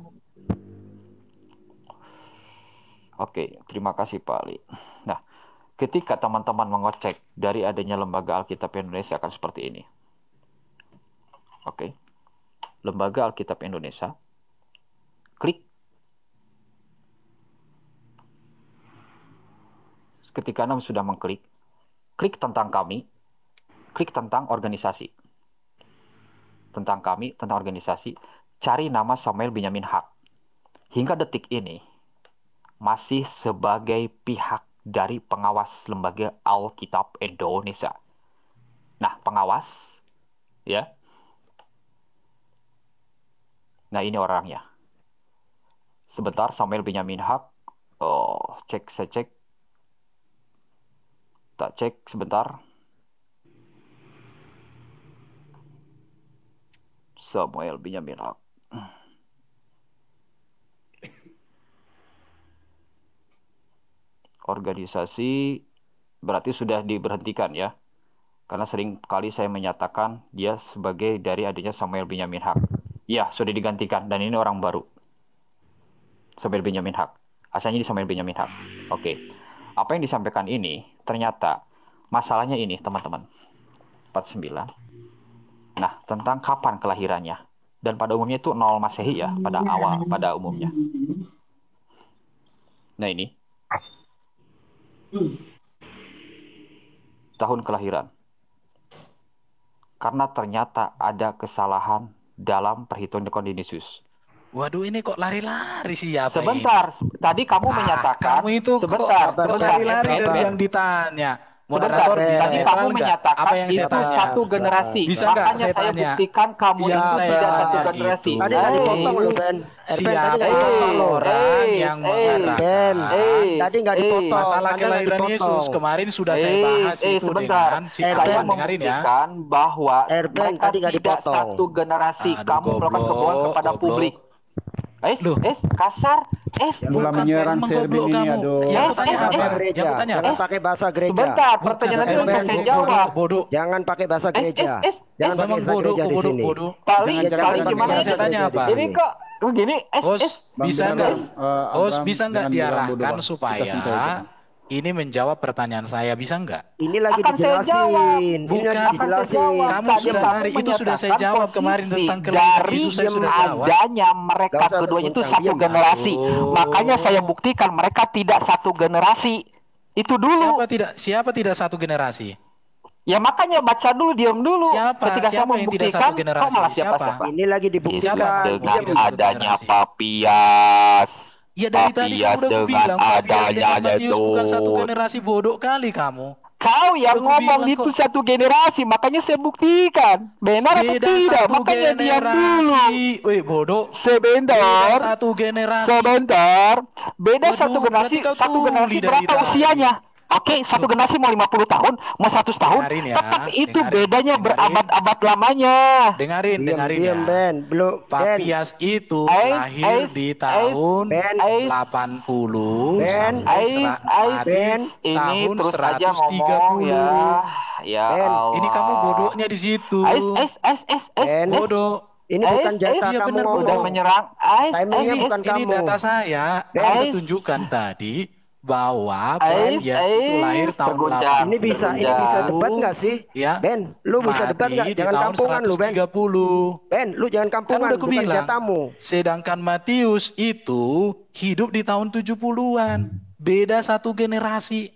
Speaker 1: Oke, terima kasih Pak Li. Nah, ketika teman-teman mengecek dari adanya Lembaga Alkitab Indonesia akan seperti ini. Oke. Lembaga Alkitab Indonesia. Klik. Ketika Anda sudah mengklik, klik tentang kami. Klik tentang organisasi. Tentang kami, tentang organisasi. Cari nama Samuel Benyamin Haq. Hingga detik ini, masih sebagai pihak dari pengawas Lembaga Alkitab Indonesia. Nah, pengawas, ya. Nah, ini orangnya. Sebentar, Samuel Benyamin Haq. Oh, cek, saya cek. Tak cek, sebentar. Samuel Benyamin Haq. Organisasi berarti sudah diberhentikan ya. Karena sering kali saya menyatakan dia sebagai dari adanya Samuel Benyamin Haq. Ya, sudah digantikan dan ini orang baru. Samuel Benyamin Haq. Asalnya di Samuel Benyamin Haq. Oke. Apa yang disampaikan ini ternyata masalahnya ini, teman-teman. empat puluh sembilan. Nah, tentang kapan kelahirannya. Dan pada umumnya itu nol Masehi ya, pada awal, pada umumnya. Nah, ini. Tahun kelahiran. Karena ternyata ada kesalahan dalam perhitungan Dionysius.
Speaker 2: Waduh, ini kok lari-lari sih ya?
Speaker 1: Sebentar, ini? Tadi kamu ah, menyatakan.
Speaker 2: Kamu itu
Speaker 1: sebentar,
Speaker 2: kok
Speaker 1: sebentar,
Speaker 2: lari-lari dari yang ditanya.
Speaker 1: Moderator bisa
Speaker 2: tadi
Speaker 1: kamu menyatakan
Speaker 2: apa yang
Speaker 1: itu
Speaker 2: tanya?
Speaker 1: satu generasi.
Speaker 2: Bisa
Speaker 1: Makanya
Speaker 2: saya,
Speaker 1: saya
Speaker 2: tanya?
Speaker 1: buktikan kamu
Speaker 2: yang
Speaker 1: itu tidak satu generasi.
Speaker 3: Tadi nggak dipotong loh, Ben.
Speaker 2: Siapa orang yang mengatakan?
Speaker 3: Tadi nggak dipotong.
Speaker 2: Masalah kelahiran Yesus kemarin sudah saya bahas
Speaker 1: eh,
Speaker 2: itu
Speaker 1: sebentar.
Speaker 2: dengan si
Speaker 1: saya membuktikan ya. bahwa
Speaker 3: Erben,
Speaker 1: mereka
Speaker 3: tadi
Speaker 1: tidak satu generasi.
Speaker 2: Aduh,
Speaker 1: kamu melakukan kebohongan kepada
Speaker 2: goblok.
Speaker 1: publik. Es, es, kasar, es,
Speaker 4: Yang mulai menyerang Serbin ini, aduh.
Speaker 2: Yang
Speaker 3: tanya apa?
Speaker 2: Yang tanya
Speaker 3: Jangan pakai bahasa gereja.
Speaker 1: Sebentar, pertanyaan itu belum saya jawab.
Speaker 2: Bodoh.
Speaker 3: Jangan pakai bahasa gereja.
Speaker 1: Es, es, es,
Speaker 3: Jangan pakai bahasa gereja di sini.
Speaker 1: Paling, paling gimana?
Speaker 2: Saya tanya apa?
Speaker 1: Ini kok begini, es, es.
Speaker 2: Bisa nggak? Host bisa nggak diarahkan supaya ini menjawab pertanyaan saya, bisa nggak?
Speaker 3: Ini lagi
Speaker 1: akan
Speaker 3: dijelasin.
Speaker 1: Saya jawab.
Speaker 3: Bukan
Speaker 1: akan saya jawab.
Speaker 2: Kamu sudah hari itu sudah saya jawab kemarin tentang kelahiran itu saya sudah jawab.
Speaker 1: Adanya mereka keduanya itu satu generasi. Oh. Makanya saya buktikan mereka tidak satu generasi. Itu dulu.
Speaker 2: Siapa tidak siapa tidak satu generasi?
Speaker 1: Ya makanya baca dulu, diam dulu.
Speaker 2: Siapa?
Speaker 1: Ketika saya
Speaker 2: Siapa yang tidak
Speaker 1: membuktikan,
Speaker 2: satu
Speaker 1: kok
Speaker 2: generasi?
Speaker 1: malah
Speaker 2: Siapa?
Speaker 1: siapa-siapa.
Speaker 3: Ini lagi
Speaker 1: Itu
Speaker 3: dibuktikan.
Speaker 2: Siapa?
Speaker 1: dengan
Speaker 2: Tidak satu
Speaker 1: adanya
Speaker 2: generasi.
Speaker 1: Papias.
Speaker 2: Ya dari tadi kamu
Speaker 1: Papias
Speaker 2: udah aku
Speaker 1: dengan
Speaker 2: bilang Papias
Speaker 1: adanya
Speaker 2: dengan Matius
Speaker 1: itu.
Speaker 2: bukan satu generasi, bodoh kali kamu.
Speaker 1: Kau yang
Speaker 2: Udah aku
Speaker 1: ngomong
Speaker 2: bilang
Speaker 1: itu
Speaker 2: kok.
Speaker 1: satu generasi, makanya saya buktikan. Benar atau
Speaker 2: Beda
Speaker 1: tidak?
Speaker 2: satu
Speaker 1: Makanya diam dulu.
Speaker 2: generasi. Wih, bodoh. Beda
Speaker 1: Sebentar.
Speaker 2: satu generasi.
Speaker 1: Sebentar. Beda
Speaker 2: Waduh,
Speaker 1: satu generasi,
Speaker 2: berarti kau
Speaker 1: satu
Speaker 2: tuli
Speaker 1: generasi
Speaker 2: dari
Speaker 1: berapa
Speaker 2: tadi.
Speaker 1: usianya? Oke, satu generasi mau lima puluh tahun, mau seratus tahun.
Speaker 2: Dengarin ya,
Speaker 1: Tetap itu
Speaker 2: dengarin,
Speaker 1: bedanya
Speaker 2: dengarin.
Speaker 1: berabad-abad lamanya.
Speaker 2: Dengarin,
Speaker 3: Diam,
Speaker 2: dengarin
Speaker 3: diam,
Speaker 2: ya.
Speaker 3: Ben. Belum, Ben.
Speaker 2: Papias itu
Speaker 1: Ais,
Speaker 2: lahir
Speaker 1: Ais,
Speaker 2: di
Speaker 1: Ais,
Speaker 2: tahun
Speaker 3: Ben.
Speaker 1: Ais,
Speaker 2: delapan puluh
Speaker 3: Ben.
Speaker 2: sampai
Speaker 1: Ais,
Speaker 2: sera-
Speaker 1: Ais,
Speaker 2: mati
Speaker 3: Ben.
Speaker 1: ini
Speaker 2: tahun
Speaker 1: terus aja
Speaker 2: seratus tiga
Speaker 1: ngomong
Speaker 2: puluh.
Speaker 1: ya. Ya
Speaker 3: Ben.
Speaker 1: Allah.
Speaker 2: Ini kamu bodohnya di situ.
Speaker 1: Ais, Ais, Ais, Ais, Ais,
Speaker 3: Ben.
Speaker 1: Ais.
Speaker 2: Bodoh.
Speaker 3: Ini
Speaker 1: Ais,
Speaker 3: bukan
Speaker 1: Ais,
Speaker 3: jatah
Speaker 2: iya
Speaker 3: kamu
Speaker 2: bener,
Speaker 1: Udah
Speaker 3: ngomong.
Speaker 1: menyerang. Ais,
Speaker 3: Timingnya
Speaker 1: Ais,
Speaker 2: Ini,
Speaker 3: bukan
Speaker 2: ini
Speaker 3: kamu.
Speaker 2: data saya.
Speaker 3: Ben.
Speaker 2: Kamu
Speaker 1: Ais.
Speaker 2: tunjukkan tadi bahwa
Speaker 1: Ais,
Speaker 2: Papias itu lahir
Speaker 1: Ais,
Speaker 2: tahun
Speaker 1: terguncang.
Speaker 3: Ini bisa, ini
Speaker 1: Terguncang.
Speaker 3: bisa debat nggak sih?
Speaker 2: Ya.
Speaker 3: Ben, lu bisa debat
Speaker 2: Mati
Speaker 3: nggak?
Speaker 2: di
Speaker 3: Jangan
Speaker 2: tahun
Speaker 3: kampungan lu, Ben.
Speaker 2: seratus tiga puluh.
Speaker 3: Ben, lu jangan
Speaker 2: Kan
Speaker 3: kampungan,
Speaker 2: udah aku
Speaker 3: bukan
Speaker 2: bilang.
Speaker 3: jatamu.
Speaker 2: Sedangkan Matius itu hidup di tahun tujuh puluhan. Beda satu generasi.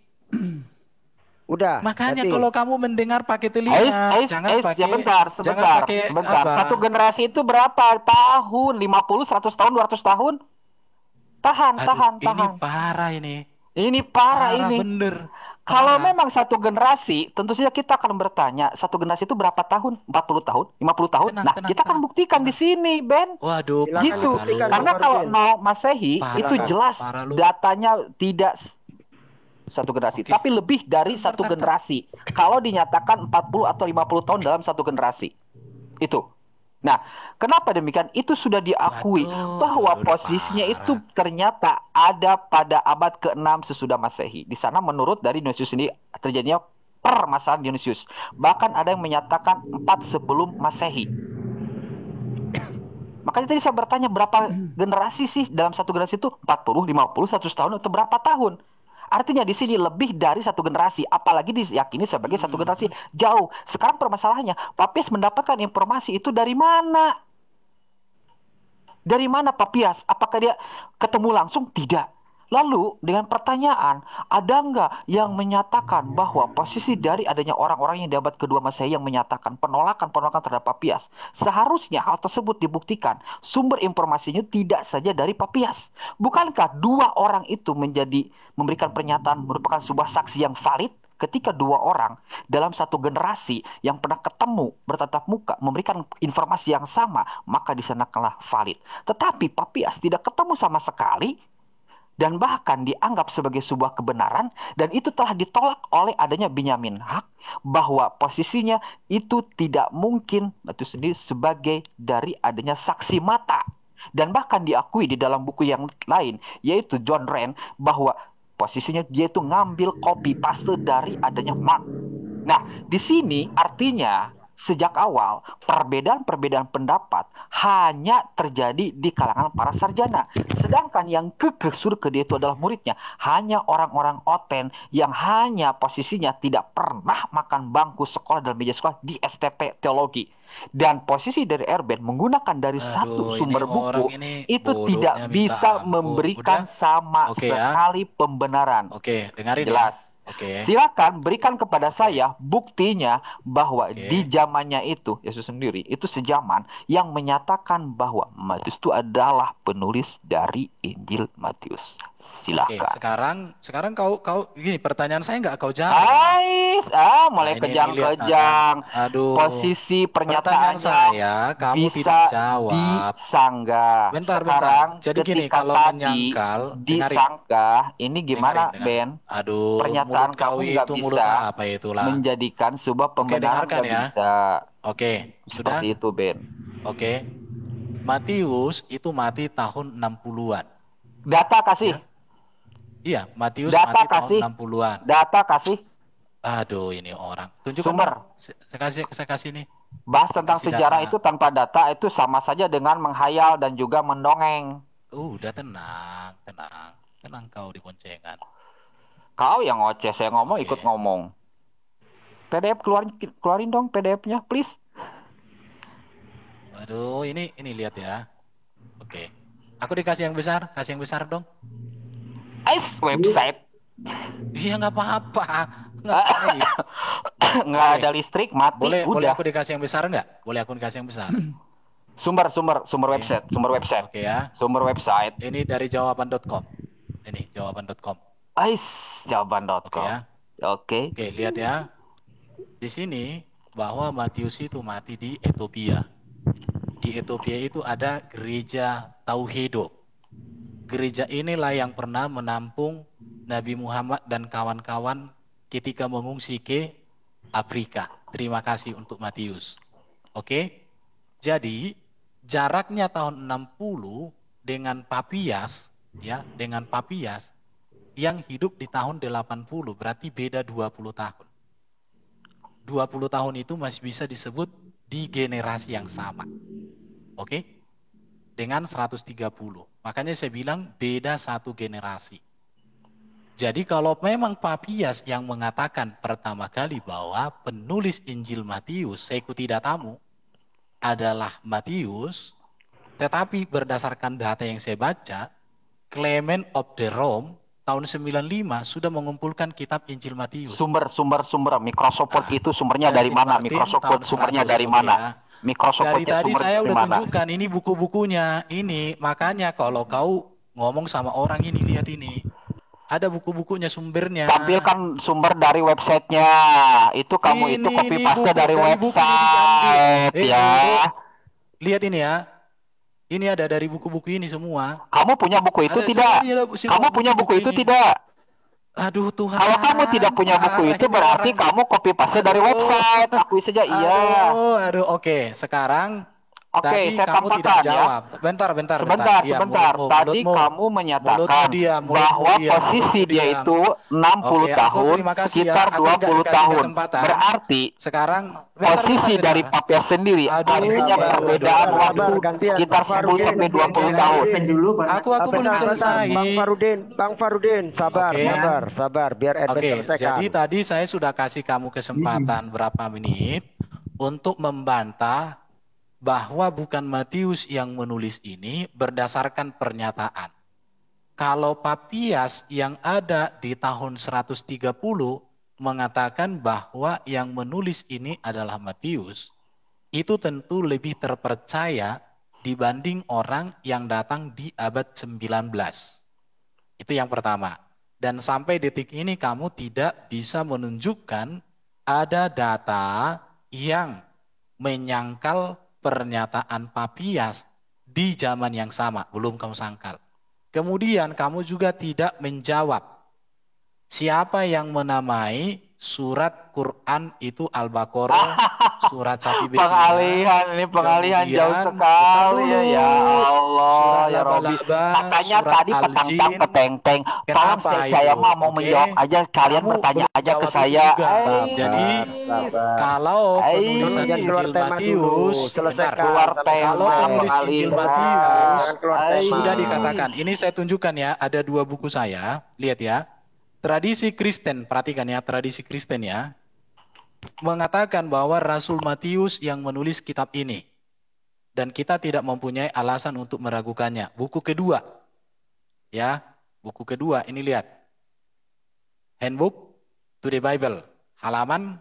Speaker 3: Udah.
Speaker 2: Makanya
Speaker 3: berarti.
Speaker 2: kalau kamu mendengar pakai telinga,
Speaker 1: Ais, Ais,
Speaker 2: jangan
Speaker 1: Ais,
Speaker 2: pakai
Speaker 1: ya bentar,
Speaker 2: jangan
Speaker 1: sebentar,
Speaker 2: pakai
Speaker 1: sebentar.
Speaker 2: apa?
Speaker 1: Satu generasi itu berapa tahun? lima puluh, seratus tahun, dua ratus tahun? Tahan,
Speaker 2: Aduh,
Speaker 1: tahan,
Speaker 2: ini
Speaker 1: tahan.
Speaker 2: parah ini.
Speaker 1: Ini parah,
Speaker 2: Parah
Speaker 1: ini.
Speaker 2: bener.
Speaker 1: Kalau
Speaker 2: Parah.
Speaker 1: memang satu generasi, tentu saja kita akan bertanya, satu generasi itu berapa tahun? empat puluh tahun? lima puluh tahun?
Speaker 2: Tenang,
Speaker 1: Nah,
Speaker 2: tenang,
Speaker 1: kita akan
Speaker 2: tenang,
Speaker 1: buktikan di sini, Ben.
Speaker 2: Waduh,
Speaker 3: Silakan
Speaker 1: Gitu.
Speaker 3: dibuktikan,
Speaker 1: Karena
Speaker 3: Bang
Speaker 1: kalau
Speaker 3: Marvin.
Speaker 1: no Masehi,
Speaker 2: Parah,
Speaker 1: itu
Speaker 2: Kak.
Speaker 1: jelas
Speaker 2: Parah lu.
Speaker 1: datanya tidak s- satu generasi,
Speaker 2: Oke.
Speaker 1: tapi lebih dari
Speaker 2: Bentar,
Speaker 1: satu
Speaker 2: bentar,
Speaker 1: generasi. Kalau dinyatakan empat puluh atau lima puluh tahun dalam satu generasi. Itu. Nah, kenapa demikian? Itu sudah diakui
Speaker 2: Waduh,
Speaker 1: bahwa
Speaker 2: udah
Speaker 1: posisinya
Speaker 2: parah.
Speaker 1: itu ternyata ada pada abad keenam sesudah Masehi. Di sana menurut dari Dionysius ini terjadinya permasalahan Dionysius. Bahkan ada yang menyatakan empat sebelum Masehi. Makanya tadi saya bertanya berapa generasi sih dalam satu generasi itu? empat puluh, lima puluh, seratus tahun atau berapa tahun? Artinya di sini lebih dari satu generasi, apalagi diyakini sebagai satu generasi jauh. Sekarang permasalahannya, Papias mendapatkan informasi itu dari mana? Dari mana Papias? Apakah dia ketemu langsung? Tidak. Lalu dengan pertanyaan, ada nggak yang menyatakan bahwa posisi dari adanya orang-orang yang di abad kedua Masehi yang menyatakan penolakan-penolakan terhadap Papias, seharusnya hal tersebut dibuktikan sumber informasinya tidak saja dari Papias. Bukankah dua orang itu menjadi memberikan pernyataan merupakan sebuah saksi yang valid? Ketika dua orang dalam satu generasi yang pernah ketemu bertatap muka memberikan informasi yang sama, maka di sanalah valid. Tetapi Papias tidak ketemu sama sekali dan bahkan dianggap sebagai sebuah kebenaran, dan itu telah ditolak oleh adanya Binyamin Hak bahwa posisinya itu tidak mungkin itu sendiri sebagai dari adanya saksi mata, dan bahkan diakui di dalam buku yang lain yaitu John Rand bahwa posisinya dia itu ngambil copy paste dari adanya Mark. Nah, di sini artinya sejak awal perbedaan-perbedaan pendapat hanya terjadi di kalangan para sarjana. Sedangkan yang kekeh surga dia itu adalah muridnya hanya orang-orang oten yang hanya posisinya tidak pernah makan bangku sekolah dan meja sekolah di S T P teologi. Dan posisi dari Erben menggunakan dari
Speaker 2: Aduh,
Speaker 1: satu
Speaker 2: ini
Speaker 1: sumber buku
Speaker 2: orang ini
Speaker 1: itu
Speaker 2: bodohnya
Speaker 1: tidak
Speaker 2: minta
Speaker 1: bisa
Speaker 2: ampun.
Speaker 1: memberikan
Speaker 2: Udah?
Speaker 1: sama
Speaker 2: Oke ya.
Speaker 1: sekali pembenaran.
Speaker 2: Oke, dengarin
Speaker 1: Jelas.
Speaker 2: ya. Oke.
Speaker 1: Silakan berikan kepada saya buktinya bahwa
Speaker 2: Oke.
Speaker 1: di zamannya itu Yesus sendiri itu sejaman yang menyatakan bahwa Matius itu adalah penulis dari Injil Matius.
Speaker 2: Oke,
Speaker 1: Silakan.
Speaker 2: sekarang sekarang kau kau gini pertanyaan saya nggak kau jawab.
Speaker 1: Ais, ah mulai
Speaker 2: Nah, ini- ini
Speaker 1: kejang-kejang.
Speaker 2: lihat, Aduh.
Speaker 1: Posisi
Speaker 2: Pertanyaan
Speaker 1: pernyataannya
Speaker 2: saya kamu
Speaker 1: bisa
Speaker 2: tidak jawab.
Speaker 1: disanggah.
Speaker 2: Bentar,
Speaker 1: Sekarang
Speaker 2: bentar. Jadi gini,
Speaker 1: ketika
Speaker 2: kalau
Speaker 1: tadi
Speaker 2: menyangkal, dengarin.
Speaker 1: disangka, ini gimana,
Speaker 2: Dengarin, dengarin.
Speaker 1: Ben?
Speaker 2: Aduh,
Speaker 1: Pernyataan
Speaker 2: mulut kau
Speaker 1: kamu nggak
Speaker 2: itu mulut
Speaker 1: bisa
Speaker 2: apa itulah.
Speaker 1: menjadikan sebuah pembenaran
Speaker 2: dengarkan
Speaker 1: nggak
Speaker 2: ya.
Speaker 1: bisa.
Speaker 2: Oke, sudah.
Speaker 1: Seperti itu, Ben.
Speaker 2: Oke. Matius itu mati tahun enam puluhan.
Speaker 1: Data kasih.
Speaker 2: Iya, Matius
Speaker 1: Data
Speaker 2: mati
Speaker 1: kasih.
Speaker 2: tahun enam puluhan.
Speaker 1: Data kasih.
Speaker 2: Aduh, ini orang. Tunjukkan
Speaker 1: Sumber.
Speaker 2: dong. Saya saya kasih saya kasih nih.
Speaker 1: Bahas tentang
Speaker 2: Kasih
Speaker 1: sejarah
Speaker 2: data.
Speaker 1: itu tanpa data itu sama saja dengan menghayal dan juga mendongeng.
Speaker 2: Uh, udah tenang, tenang. Tenang kau di boncengan.
Speaker 1: Kau yang ngoceh, saya ngomong
Speaker 2: Oke.
Speaker 1: ikut ngomong. P D F keluarin keluarin dong P D F-nya, please.
Speaker 2: Waduh, ini ini lihat ya. Oke. Aku dikasih yang besar, kasih yang besar dong.
Speaker 1: Ais, website.
Speaker 2: Iya nggak apa-apa. nggak naik.
Speaker 1: Nggak
Speaker 2: Oke.
Speaker 1: ada listrik, mati,
Speaker 2: Boleh, boleh
Speaker 1: udah.
Speaker 2: aku dikasih yang besar nggak? Boleh aku dikasih yang besar.
Speaker 1: Sumber, sumber, sumber
Speaker 2: Oke.
Speaker 1: website, sumber website,
Speaker 2: Oke ya.
Speaker 1: sumber website.
Speaker 2: Ini dari jawaban dot com. Ini jawaban dot com.
Speaker 1: Ais, jawaban dot
Speaker 2: Oke
Speaker 1: com.
Speaker 2: ya.
Speaker 1: Oke.
Speaker 2: Oke, lihat ya. Di sini bahwa Matius itu mati di Ethiopia. Di Ethiopia itu ada gereja Tauhedo. Gereja inilah yang pernah menampung Nabi Muhammad dan kawan-kawan ketika mengungsi ke Afrika. Terima kasih untuk Matius. Oke. Jadi jaraknya tahun enam puluh dengan Papias, ya, dengan Papias yang hidup di tahun delapan puluh, berarti beda dua puluh tahun. dua puluh tahun itu masih bisa disebut di generasi yang sama. Oke? Dengan seratus tiga puluh. Makanya saya bilang beda satu generasi. Jadi kalau memang Papias yang mengatakan pertama kali bahwa penulis Injil Matius, saya ikuti datamu, adalah Matius, tetapi berdasarkan data yang saya baca, Clement of the Rome tahun sembilan puluh lima sudah mengumpulkan kitab Injil Matius.
Speaker 1: Sumber, sumber, sumber. Microsoft Word
Speaker 2: Ah,
Speaker 1: itu sumbernya
Speaker 2: Justin
Speaker 1: dari mana?
Speaker 2: Martin
Speaker 1: Microsoft
Speaker 2: tahun
Speaker 1: Word sumbernya
Speaker 2: seratus,
Speaker 1: dari
Speaker 2: oke
Speaker 1: mana?
Speaker 2: ya.
Speaker 1: Microsoft
Speaker 2: Dari
Speaker 1: Word-nya
Speaker 2: tadi
Speaker 1: sumber
Speaker 2: saya
Speaker 1: dari
Speaker 2: udah
Speaker 1: mana?
Speaker 2: tunjukkan ini buku-bukunya, ini makanya kalau kau ngomong sama orang ini, lihat ini, ada buku-bukunya sumbernya.
Speaker 1: Tampilkan sumber dari websitenya. Itu kamu itu
Speaker 2: Ini,
Speaker 1: copy
Speaker 2: ini
Speaker 1: paste
Speaker 2: buku,
Speaker 1: dari
Speaker 2: dari buku ini
Speaker 1: website
Speaker 2: diambil. Eh,
Speaker 1: ya.
Speaker 2: Bro, lihat ini ya. Ini ada dari buku-buku ini semua.
Speaker 1: Kamu punya buku itu
Speaker 2: Ada
Speaker 1: tidak?
Speaker 2: semua, ada semua
Speaker 1: Kamu punya buku itu
Speaker 2: ini.
Speaker 1: tidak?
Speaker 2: Aduh Tuhan.
Speaker 1: Kalau kamu tidak punya buku
Speaker 2: marah
Speaker 1: itu
Speaker 2: ini
Speaker 1: berarti
Speaker 2: orang.
Speaker 1: kamu copy paste dari
Speaker 2: Aduh.
Speaker 1: website. Akui saja iya.
Speaker 2: Aduh, aduh, oke. Sekarang
Speaker 1: Oke,
Speaker 2: tadi
Speaker 1: saya
Speaker 2: kamu tidak
Speaker 1: tambahkan ya.
Speaker 2: jawab. Bentar, bentar,
Speaker 1: Sebentar,
Speaker 2: Iya,
Speaker 1: sebentar.
Speaker 2: mulutmu,
Speaker 1: Tadi
Speaker 2: mulutmu.
Speaker 1: kamu menyatakan
Speaker 2: Mulutmu diam, mulutmu
Speaker 1: bahwa
Speaker 2: diam,
Speaker 1: posisi
Speaker 2: mulutmu
Speaker 1: dia
Speaker 2: diam.
Speaker 1: itu enam puluh
Speaker 2: Oke, aku
Speaker 1: tahun,
Speaker 2: terima kasih ya.
Speaker 1: sekitar
Speaker 2: Aku
Speaker 1: dua
Speaker 2: nggak
Speaker 1: puluh
Speaker 2: dikasih
Speaker 1: tahun.
Speaker 2: kesempatan.
Speaker 1: Berarti
Speaker 2: Sekarang bentar,
Speaker 1: posisi
Speaker 2: bentar,
Speaker 1: dari
Speaker 2: bentar.
Speaker 1: Papias sendiri
Speaker 2: Aduh,
Speaker 1: artinya
Speaker 2: aduh,
Speaker 1: perbedaan
Speaker 2: aduh,
Speaker 1: waktu
Speaker 3: sabar, gantian,
Speaker 1: sekitar
Speaker 3: Bang
Speaker 1: sepuluh
Speaker 3: Farudin,
Speaker 1: sampai dua puluh
Speaker 2: Oke.
Speaker 1: tahun.
Speaker 2: Aku aku belum
Speaker 3: Bentar, bentar,
Speaker 2: selesai.
Speaker 3: Bang Farudin, Bang Farudin, sabar,
Speaker 2: Oke.
Speaker 3: sabar, sabar, biar Edwin
Speaker 2: Oke,
Speaker 3: selesaikan.
Speaker 2: jadi tadi saya sudah kasih kamu kesempatan berapa menit untuk membantah bahwa bukan Matius yang menulis ini berdasarkan pernyataan. Kalau Papias yang ada di tahun seratus tiga puluh mengatakan bahwa yang menulis ini adalah Matius, itu tentu lebih terpercaya dibanding orang yang datang di abad sembilan belas. Itu yang pertama. Dan sampai detik ini kamu tidak bisa menunjukkan ada data yang menyangkal pernyataan Papias di zaman yang sama. Belum kamu sangkal. Kemudian kamu juga tidak menjawab siapa yang menamai surat Quran itu Al-Baqarah, surat Sapi Betina.
Speaker 1: Pengalihan ini pengalihan
Speaker 2: Kemudian,
Speaker 1: jauh sekali ya,
Speaker 2: dulu,
Speaker 1: ya Allah
Speaker 2: surat
Speaker 1: ya Robi.
Speaker 2: Laba-laba,
Speaker 1: Katanya
Speaker 2: surat
Speaker 1: tadi petang-tang
Speaker 2: Al-Jin.
Speaker 1: peteng-teng. Tolong
Speaker 2: Kenapa
Speaker 1: saya, saya
Speaker 2: itu?
Speaker 1: mah mau
Speaker 2: Oke.
Speaker 1: menjawab aja, kalian
Speaker 2: Kamu
Speaker 1: bertanya
Speaker 2: belum
Speaker 1: aja ke
Speaker 2: jawab
Speaker 1: saya.
Speaker 2: juga.
Speaker 1: Ais.
Speaker 2: Jadi kalau
Speaker 1: Ais.
Speaker 2: penulisan
Speaker 3: Jangan keluar
Speaker 2: Injil
Speaker 3: tema dulu,
Speaker 2: Matius,
Speaker 3: selesaikan.
Speaker 2: bentar.
Speaker 1: Keluar
Speaker 3: sampai
Speaker 1: tema,
Speaker 2: Kalau
Speaker 3: selesai.
Speaker 2: penulis Injil
Speaker 1: pengalihan.
Speaker 2: Matius
Speaker 3: Jangan keluar
Speaker 1: Ais.
Speaker 3: tema.
Speaker 2: sudah dikatakan. Ini saya tunjukkan ya, ada dua buku saya. Lihat ya. Tradisi Kristen, perhatikan ya, tradisi Kristen ya, mengatakan bahwa Rasul Matius yang menulis kitab ini. Dan kita tidak mempunyai alasan untuk meragukannya. Buku kedua. Ya, buku kedua, ini lihat. Handbook to the Bible. Halaman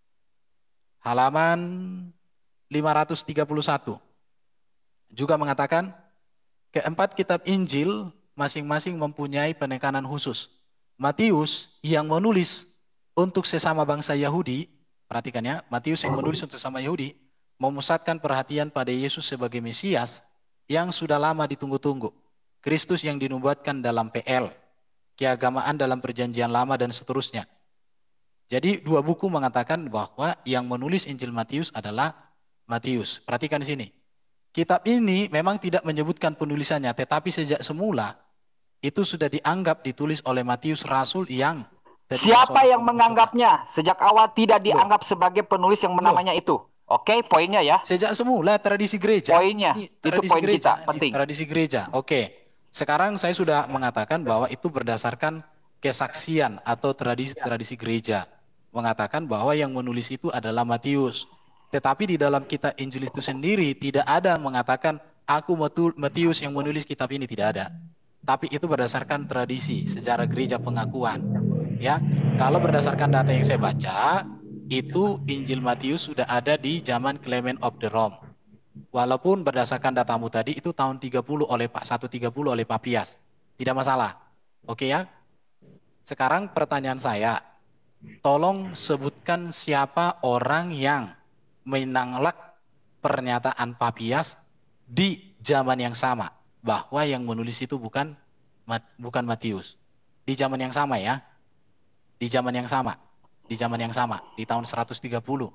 Speaker 2: halaman lima ratus tiga puluh satu. Juga mengatakan keempat kitab Injil masing-masing mempunyai penekanan khusus. Matius yang menulis untuk sesama bangsa Yahudi, perhatikan ya, Matius yang menulis untuk sesama Yahudi, memusatkan perhatian pada Yesus sebagai Mesias yang sudah lama ditunggu-tunggu. Kristus yang dinubuatkan dalam P L, keagamaan dalam perjanjian lama dan seterusnya. Jadi dua buku mengatakan bahwa yang menulis Injil Matius adalah Matius. Perhatikan di sini. Kitab ini memang tidak menyebutkan penulisannya, tetapi sejak semula itu sudah dianggap ditulis oleh Matius Rasul yang
Speaker 1: Siapa yang menganggapnya sejak awal tidak dianggap sebagai penulis yang namanya itu? Oke, poinnya ya.
Speaker 2: Sejak semula tradisi gereja.
Speaker 1: Poinnya,
Speaker 2: Ini
Speaker 1: itu
Speaker 2: tradisi
Speaker 1: poin
Speaker 2: gereja,
Speaker 1: kita,
Speaker 2: ini
Speaker 1: penting.
Speaker 2: Tradisi gereja. Oke. Sekarang saya sudah mengatakan bahwa itu berdasarkan kesaksian atau tradisi-tradisi gereja. Mengatakan bahwa yang menulis itu adalah Matius. Tetapi di dalam kitab Injil itu sendiri tidak ada mengatakan aku Matius yang menulis kitab ini, tidak ada. Tapi itu berdasarkan tradisi, sejarah gereja pengakuan. Ya, Kalau berdasarkan data yang saya baca, itu Injil Matius sudah ada di zaman Clement of the Rome. Walaupun berdasarkan datamu tadi itu tahun tiga puluh oleh Pak seratus tiga puluh oleh Papias. Tidak masalah. Oke ya? Sekarang pertanyaan saya, tolong sebutkan siapa orang yang menolak pernyataan Papias di zaman yang sama, bahwa yang menulis itu bukan bukan Matius. Di zaman yang sama ya. Di zaman yang sama. Di zaman yang sama, di tahun seratus tiga puluh.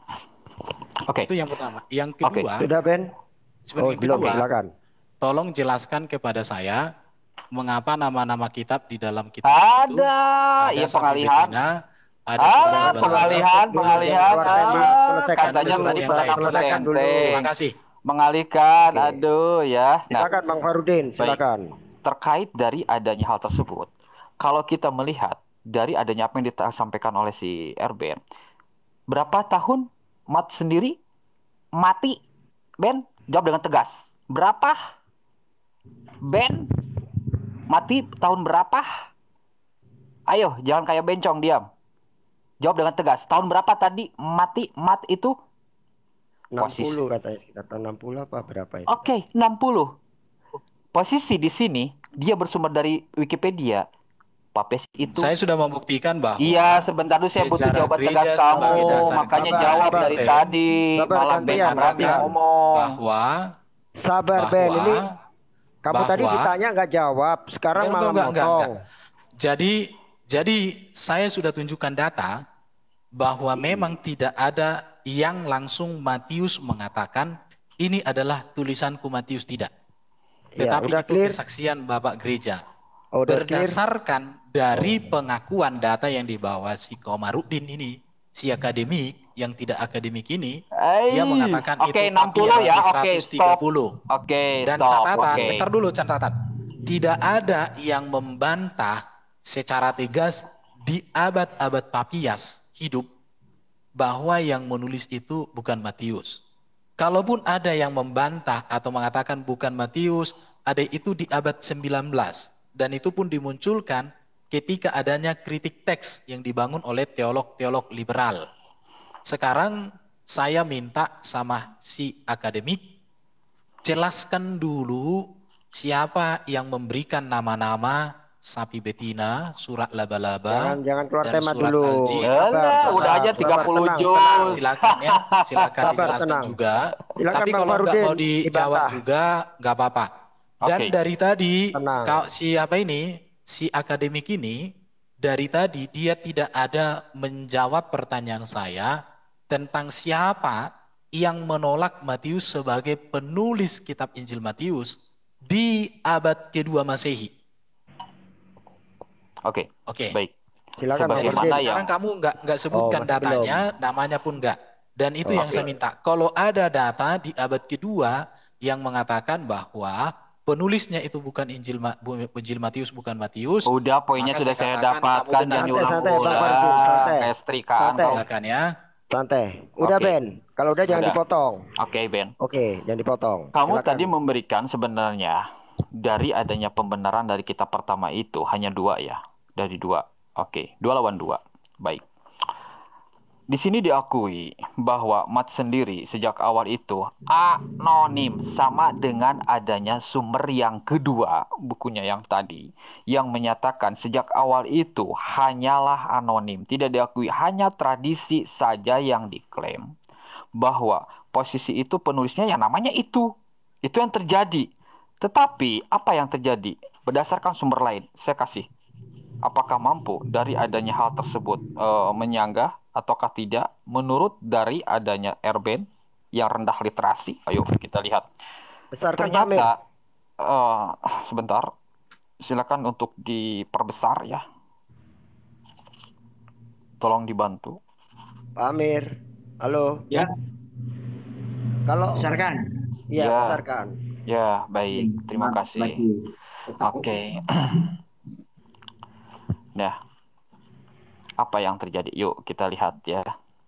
Speaker 1: Oke.
Speaker 2: Itu yang pertama. Yang kedua,
Speaker 3: Sudah Ben?
Speaker 2: sebenarnya
Speaker 3: Oh,
Speaker 2: yang
Speaker 3: belum,
Speaker 2: kedua,
Speaker 3: silakan.
Speaker 2: tolong jelaskan kepada saya mengapa nama-nama kitab di dalam kitab itu
Speaker 1: Ada,
Speaker 2: ada
Speaker 1: ya
Speaker 2: sapi
Speaker 1: pengalihan.
Speaker 2: betina, ada
Speaker 1: Ah,
Speaker 2: surat
Speaker 1: pengalihan,
Speaker 3: Dulu,
Speaker 1: pengalihan.
Speaker 3: keluar tadi,
Speaker 1: Ah,
Speaker 3: selesaikan
Speaker 1: katanya
Speaker 3: dulu,
Speaker 1: tadi
Speaker 2: yang
Speaker 3: Pak.
Speaker 2: lain.
Speaker 1: pertama
Speaker 2: Silakan
Speaker 3: dulu.
Speaker 1: senteng.
Speaker 2: Terima kasih.
Speaker 1: Mengalihkan,
Speaker 3: Oke.
Speaker 1: aduh ya. Nah,
Speaker 3: Silakan Bang Farudin, silakan.
Speaker 1: terkait dari adanya hal tersebut, kalau kita melihat dari adanya apa yang disampaikan oleh si Erben, berapa tahun Mat sendiri mati? Ben, jawab dengan tegas. Berapa? Ben, mati tahun berapa? Ayo, jangan kayak bencong, diam. Jawab dengan tegas. Tahun berapa tadi mati Mat itu?
Speaker 3: enam
Speaker 1: Posisi.
Speaker 3: puluh katanya, sekitar tahun enam puluh apa berapa itu?
Speaker 1: Oke, enam puluh. Posisi di sini, dia bersumber dari Wikipedia. Papes itu.
Speaker 2: Saya sudah membuktikan bahwa
Speaker 1: Iya, sebentar dulu saya butuh
Speaker 2: sejarah
Speaker 1: jawaban
Speaker 2: gereja
Speaker 1: tegas
Speaker 2: sebagai
Speaker 1: kamu.
Speaker 2: dasar
Speaker 1: Makanya
Speaker 3: Sabar,
Speaker 1: jawab
Speaker 3: sabar.
Speaker 1: dari tadi.
Speaker 3: Sabar,
Speaker 1: Malah
Speaker 3: gantian,
Speaker 1: Ben berani
Speaker 3: gantian.
Speaker 1: ngomong.
Speaker 2: bahwa
Speaker 3: Sabar
Speaker 2: bahwa
Speaker 3: Ben, ini kamu
Speaker 2: bahwa-
Speaker 3: tadi ditanya nggak jawab, sekarang
Speaker 2: Enggak,
Speaker 3: malah
Speaker 2: enggak, enggak,
Speaker 3: motong.
Speaker 2: enggak. Jadi jadi saya sudah tunjukkan data bahwa memang tidak ada yang langsung Matius mengatakan ini adalah tulisanku Matius, tidak.
Speaker 3: Ya,
Speaker 2: Tetapi
Speaker 3: udah
Speaker 2: itu
Speaker 3: clear.
Speaker 2: kesaksian Bapak Gereja.
Speaker 3: Oh, udah clear.
Speaker 2: Berdasarkan dari pengakuan data yang dibawa si Komarudin ini, si akademik yang tidak akademik ini, dia
Speaker 1: Ais.
Speaker 2: mengatakan
Speaker 1: Oke,
Speaker 2: itu
Speaker 1: enam puluh
Speaker 2: Papias
Speaker 1: ya.
Speaker 2: di
Speaker 1: Oke,
Speaker 2: seratus tiga puluh.
Speaker 1: Oke,
Speaker 2: Dan
Speaker 1: stop.
Speaker 2: catatan,
Speaker 1: Oke.
Speaker 2: bentar dulu catatan. Tidak ada yang membantah secara tegas di abad-abad Papias hidup bahwa yang menulis itu bukan Matius. Kalaupun ada yang membantah atau mengatakan bukan Matius, ada itu di abad sembilan belas. Dan itu pun dimunculkan ketika adanya kritik teks yang dibangun oleh teolog-teolog liberal. Sekarang saya minta sama si akademik, jelaskan dulu siapa yang memberikan nama-nama sapi betina, surat laba-laba,
Speaker 3: Jangan jangan keluar
Speaker 2: dan
Speaker 3: tema
Speaker 2: surat
Speaker 3: dulu.
Speaker 2: Al-Jin.
Speaker 1: Alah, udah aja
Speaker 3: sabar,
Speaker 1: tiga puluh
Speaker 3: tenang,
Speaker 1: juz.
Speaker 3: tenang.
Speaker 2: Silakan ya, silakan
Speaker 3: Sabar,
Speaker 2: dijelaskan
Speaker 3: tenang.
Speaker 2: juga.
Speaker 3: Silakan
Speaker 2: Tapi
Speaker 3: Bang
Speaker 2: kalau nggak
Speaker 3: Farudin
Speaker 2: mau dijawab
Speaker 3: dibantah.
Speaker 2: juga nggak apa-apa. Dan
Speaker 1: Oke.
Speaker 2: dari tadi,
Speaker 3: Tenang.
Speaker 2: kau siapa ini, si akademik ini, dari tadi dia tidak ada menjawab pertanyaan saya tentang siapa yang menolak Matius sebagai penulis kitab Injil Matius di abad kedua Masehi.
Speaker 1: Oke.
Speaker 2: Oke.
Speaker 1: Baik.
Speaker 3: Silakan Bang
Speaker 1: Sebagaimana
Speaker 3: Farudin.
Speaker 1: yang-
Speaker 2: Sekarang kamu nggak nggak sebutkan
Speaker 3: Oh, masih
Speaker 2: datanya, namanya pun nggak. Dan itu
Speaker 3: Oh,
Speaker 2: yang
Speaker 3: oke.
Speaker 2: saya minta. Kalau ada data di abad kedua yang mengatakan bahwa penulisnya itu bukan Injil Ma- bu- Injil Matius, bukan Matius,
Speaker 1: Udah poinnya
Speaker 2: maka
Speaker 1: sudah
Speaker 2: saya
Speaker 1: saya
Speaker 2: katakan
Speaker 1: dapatkan
Speaker 2: kamu benar.
Speaker 1: dan
Speaker 3: Santai,
Speaker 1: ulang
Speaker 3: santai, Bang
Speaker 1: ulang
Speaker 3: Farudin, santai.
Speaker 1: kayak setrikaan
Speaker 3: Santai.
Speaker 1: kau.
Speaker 2: silakan ya.
Speaker 3: Santai. Udah
Speaker 1: Oke.
Speaker 3: Ben, kalau udah jangan
Speaker 1: Udah.
Speaker 3: dipotong.
Speaker 1: Oke, Ben.
Speaker 3: Oke, jangan dipotong.
Speaker 1: Kamu
Speaker 3: Silakan.
Speaker 1: tadi memberikan sebenarnya dari adanya pembenaran dari kitab pertama itu hanya dua ya. Dari dua. Oke, dua lawan dua. Baik. Di sini diakui bahwa Mat sendiri sejak awal itu anonim, sama dengan adanya sumber yang kedua, bukunya yang tadi, yang menyatakan sejak awal itu hanyalah anonim, tidak diakui, hanya tradisi saja yang diklaim bahwa posisi itu penulisnya yang namanya itu. Itu yang terjadi. Tetapi apa yang terjadi? Berdasarkan sumber lain, saya kasih. Apakah mampu dari adanya hal tersebut eh, menyanggah ataukah tidak menurut dari adanya Erben yang rendah literasi? Ayo kita lihat.
Speaker 3: Besarkan Pak Amir.
Speaker 1: Ternyata eh, sebentar, silakan untuk diperbesar ya. Tolong dibantu.
Speaker 3: Pak Amir. Halo.
Speaker 5: Ya,
Speaker 3: Kalau
Speaker 5: besarkan.
Speaker 3: iya,
Speaker 1: Ya.
Speaker 3: besarkan.
Speaker 1: Ya, baik. Terima
Speaker 5: Mantap
Speaker 1: kasih.
Speaker 5: lagi.
Speaker 1: Oke. Nah, apa yang terjadi? Yuk kita lihat ya.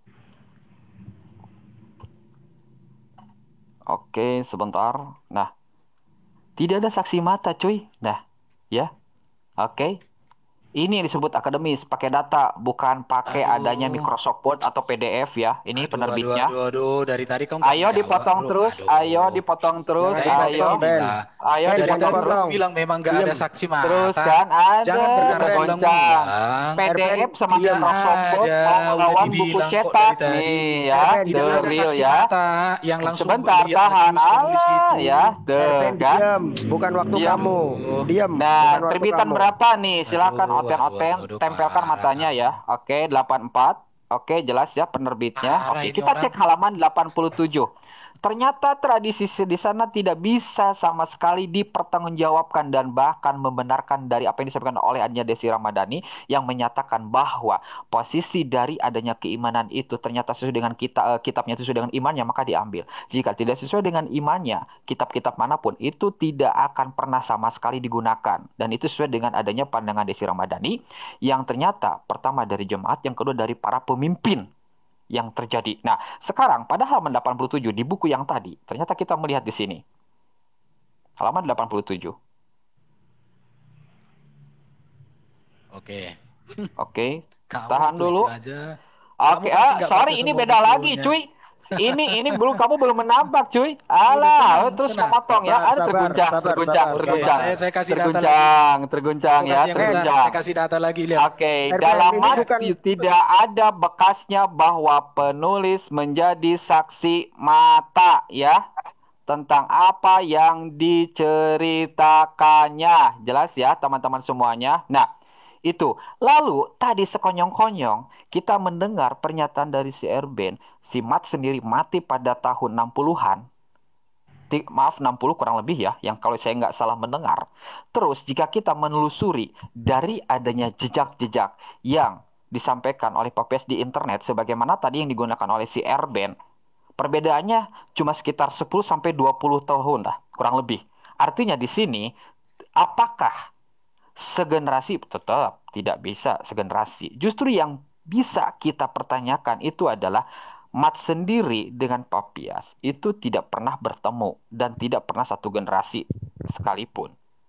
Speaker 1: Oke, sebentar. Nah, tidak ada saksi mata, cuy. Nah, ya. Oke. Ini yang disebut akademis, pakai data, bukan pakai
Speaker 2: Aduh.
Speaker 1: adanya Microsoft Word atau P D F ya. Ini
Speaker 2: Aduh,
Speaker 1: penerbitnya.
Speaker 2: Aduh, aduh, aduh, dari tadi kamu nggak
Speaker 1: Ayo
Speaker 2: menjawab,
Speaker 1: dipotong
Speaker 2: bro.
Speaker 1: terus,
Speaker 2: Aduh.
Speaker 1: ayo dipotong terus,
Speaker 3: Jangan
Speaker 2: Saya
Speaker 3: dipotong,
Speaker 1: ayo.
Speaker 3: Ben.
Speaker 2: inilah.
Speaker 1: Ayo
Speaker 3: Ben,
Speaker 2: Dari
Speaker 3: jangan
Speaker 1: dipotong
Speaker 2: tadi
Speaker 1: terus.
Speaker 3: dipotong.
Speaker 2: bilang memang nggak ada
Speaker 3: Diam.
Speaker 2: saksi mata.
Speaker 1: Terus kan ada
Speaker 2: Jangan
Speaker 3: bernarasi
Speaker 1: goncang.
Speaker 2: ulang-ulang.
Speaker 1: P D F
Speaker 3: Erben,
Speaker 1: sama
Speaker 3: diam.
Speaker 1: Microsoft Word
Speaker 2: Ada,
Speaker 1: mau
Speaker 2: udah
Speaker 1: melawan buku
Speaker 2: dibilang kok
Speaker 1: cetak
Speaker 2: dari tadi.
Speaker 1: nih ya,
Speaker 3: Erben,
Speaker 1: the
Speaker 2: Tidak ada
Speaker 1: real
Speaker 2: saksi
Speaker 1: ya.
Speaker 2: mata yang langsung
Speaker 1: Sebentar
Speaker 2: lihat
Speaker 1: tahan,
Speaker 2: Matius menulis
Speaker 1: Allah
Speaker 2: itu.
Speaker 1: ya, the
Speaker 3: Erben,
Speaker 1: kan.
Speaker 3: diam. Bukan waktu
Speaker 1: Diam.
Speaker 3: kamu. Diam.
Speaker 1: Nah,
Speaker 3: Bukan waktu
Speaker 1: terbitan
Speaker 3: kamu.
Speaker 1: berapa nih? Silakan
Speaker 2: Aduh,
Speaker 1: oten-oten,
Speaker 2: aduh, aduh,
Speaker 1: tempelkan
Speaker 2: parah.
Speaker 1: matanya ya. Oke, delapan puluh empat. Oke, jelas ya penerbitnya.
Speaker 2: Parah
Speaker 1: Oke,
Speaker 2: ini
Speaker 1: kita
Speaker 2: orang.
Speaker 1: cek halaman delapan puluh tujuh. Ternyata tradisi di sana tidak bisa sama sekali dipertanggungjawabkan dan bahkan membenarkan dari apa yang disampaikan oleh Anya Desi Ramadhani yang menyatakan bahwa posisi dari adanya keimanan itu ternyata sesuai dengan kita, kitabnya itu sesuai dengan imannya, maka diambil. Jika tidak sesuai dengan imannya, kitab-kitab manapun itu tidak akan pernah sama sekali digunakan. Dan itu sesuai dengan adanya pandangan Desi Ramadhani yang ternyata pertama dari jemaat, yang kedua dari para pemimpin yang terjadi. Nah, sekarang pada halaman delapan puluh tujuh di buku yang tadi, ternyata kita melihat di sini. Halaman delapan puluh tujuh.
Speaker 2: Oke.
Speaker 1: Oke.
Speaker 2: Kamu
Speaker 1: Tahan
Speaker 2: itu
Speaker 1: dulu.
Speaker 2: aja.
Speaker 1: Oke,
Speaker 2: Kamu pasti
Speaker 1: ah,
Speaker 2: nggak
Speaker 1: sorry
Speaker 2: baca
Speaker 1: ini
Speaker 2: semua
Speaker 1: beda lagi,
Speaker 2: bukunya.
Speaker 1: cuy. Ini ini belum kamu belum menambah, cuy.
Speaker 2: Udah
Speaker 1: Alah,
Speaker 2: tenang,
Speaker 1: terus
Speaker 2: tenang.
Speaker 1: memotong ya.
Speaker 3: Sabar,
Speaker 1: Ada
Speaker 3: sabar,
Speaker 1: terguncang,
Speaker 3: sabar,
Speaker 1: terguncang,
Speaker 3: sabar.
Speaker 1: terguncang.
Speaker 2: Saya- saya kasih data
Speaker 1: terguncang, terguncang
Speaker 2: Aku
Speaker 1: ya,
Speaker 2: kasih yang besar,
Speaker 1: terguncang.
Speaker 2: saya kasih data lagi, lihat.
Speaker 1: Oke,
Speaker 3: Erben,
Speaker 1: dalam
Speaker 3: ini
Speaker 1: mati
Speaker 3: bukan-
Speaker 1: tidak ada bekasnya bahwa penulis menjadi saksi mata ya tentang apa yang diceritakannya. Jelas ya teman-teman semuanya. Nah, itu. Lalu tadi sekonyong-konyong kita mendengar pernyataan dari si Erben, si Mat sendiri mati pada tahun enam puluhan. Ti- Maaf enam puluh kurang lebih ya, yang kalau saya nggak salah mendengar. Terus jika kita menelusuri dari adanya jejak-jejak yang disampaikan oleh Papias di internet sebagaimana tadi yang digunakan oleh si Erben, perbedaannya cuma sekitar sepuluh sampai dua puluh tahun lah, kurang lebih. Artinya di sini apakah segenerasi? Tetap tidak bisa segenerasi. Justru yang bisa kita pertanyakan itu adalah Mat sendiri dengan Papias itu tidak pernah bertemu dan tidak pernah satu generasi sekalipun.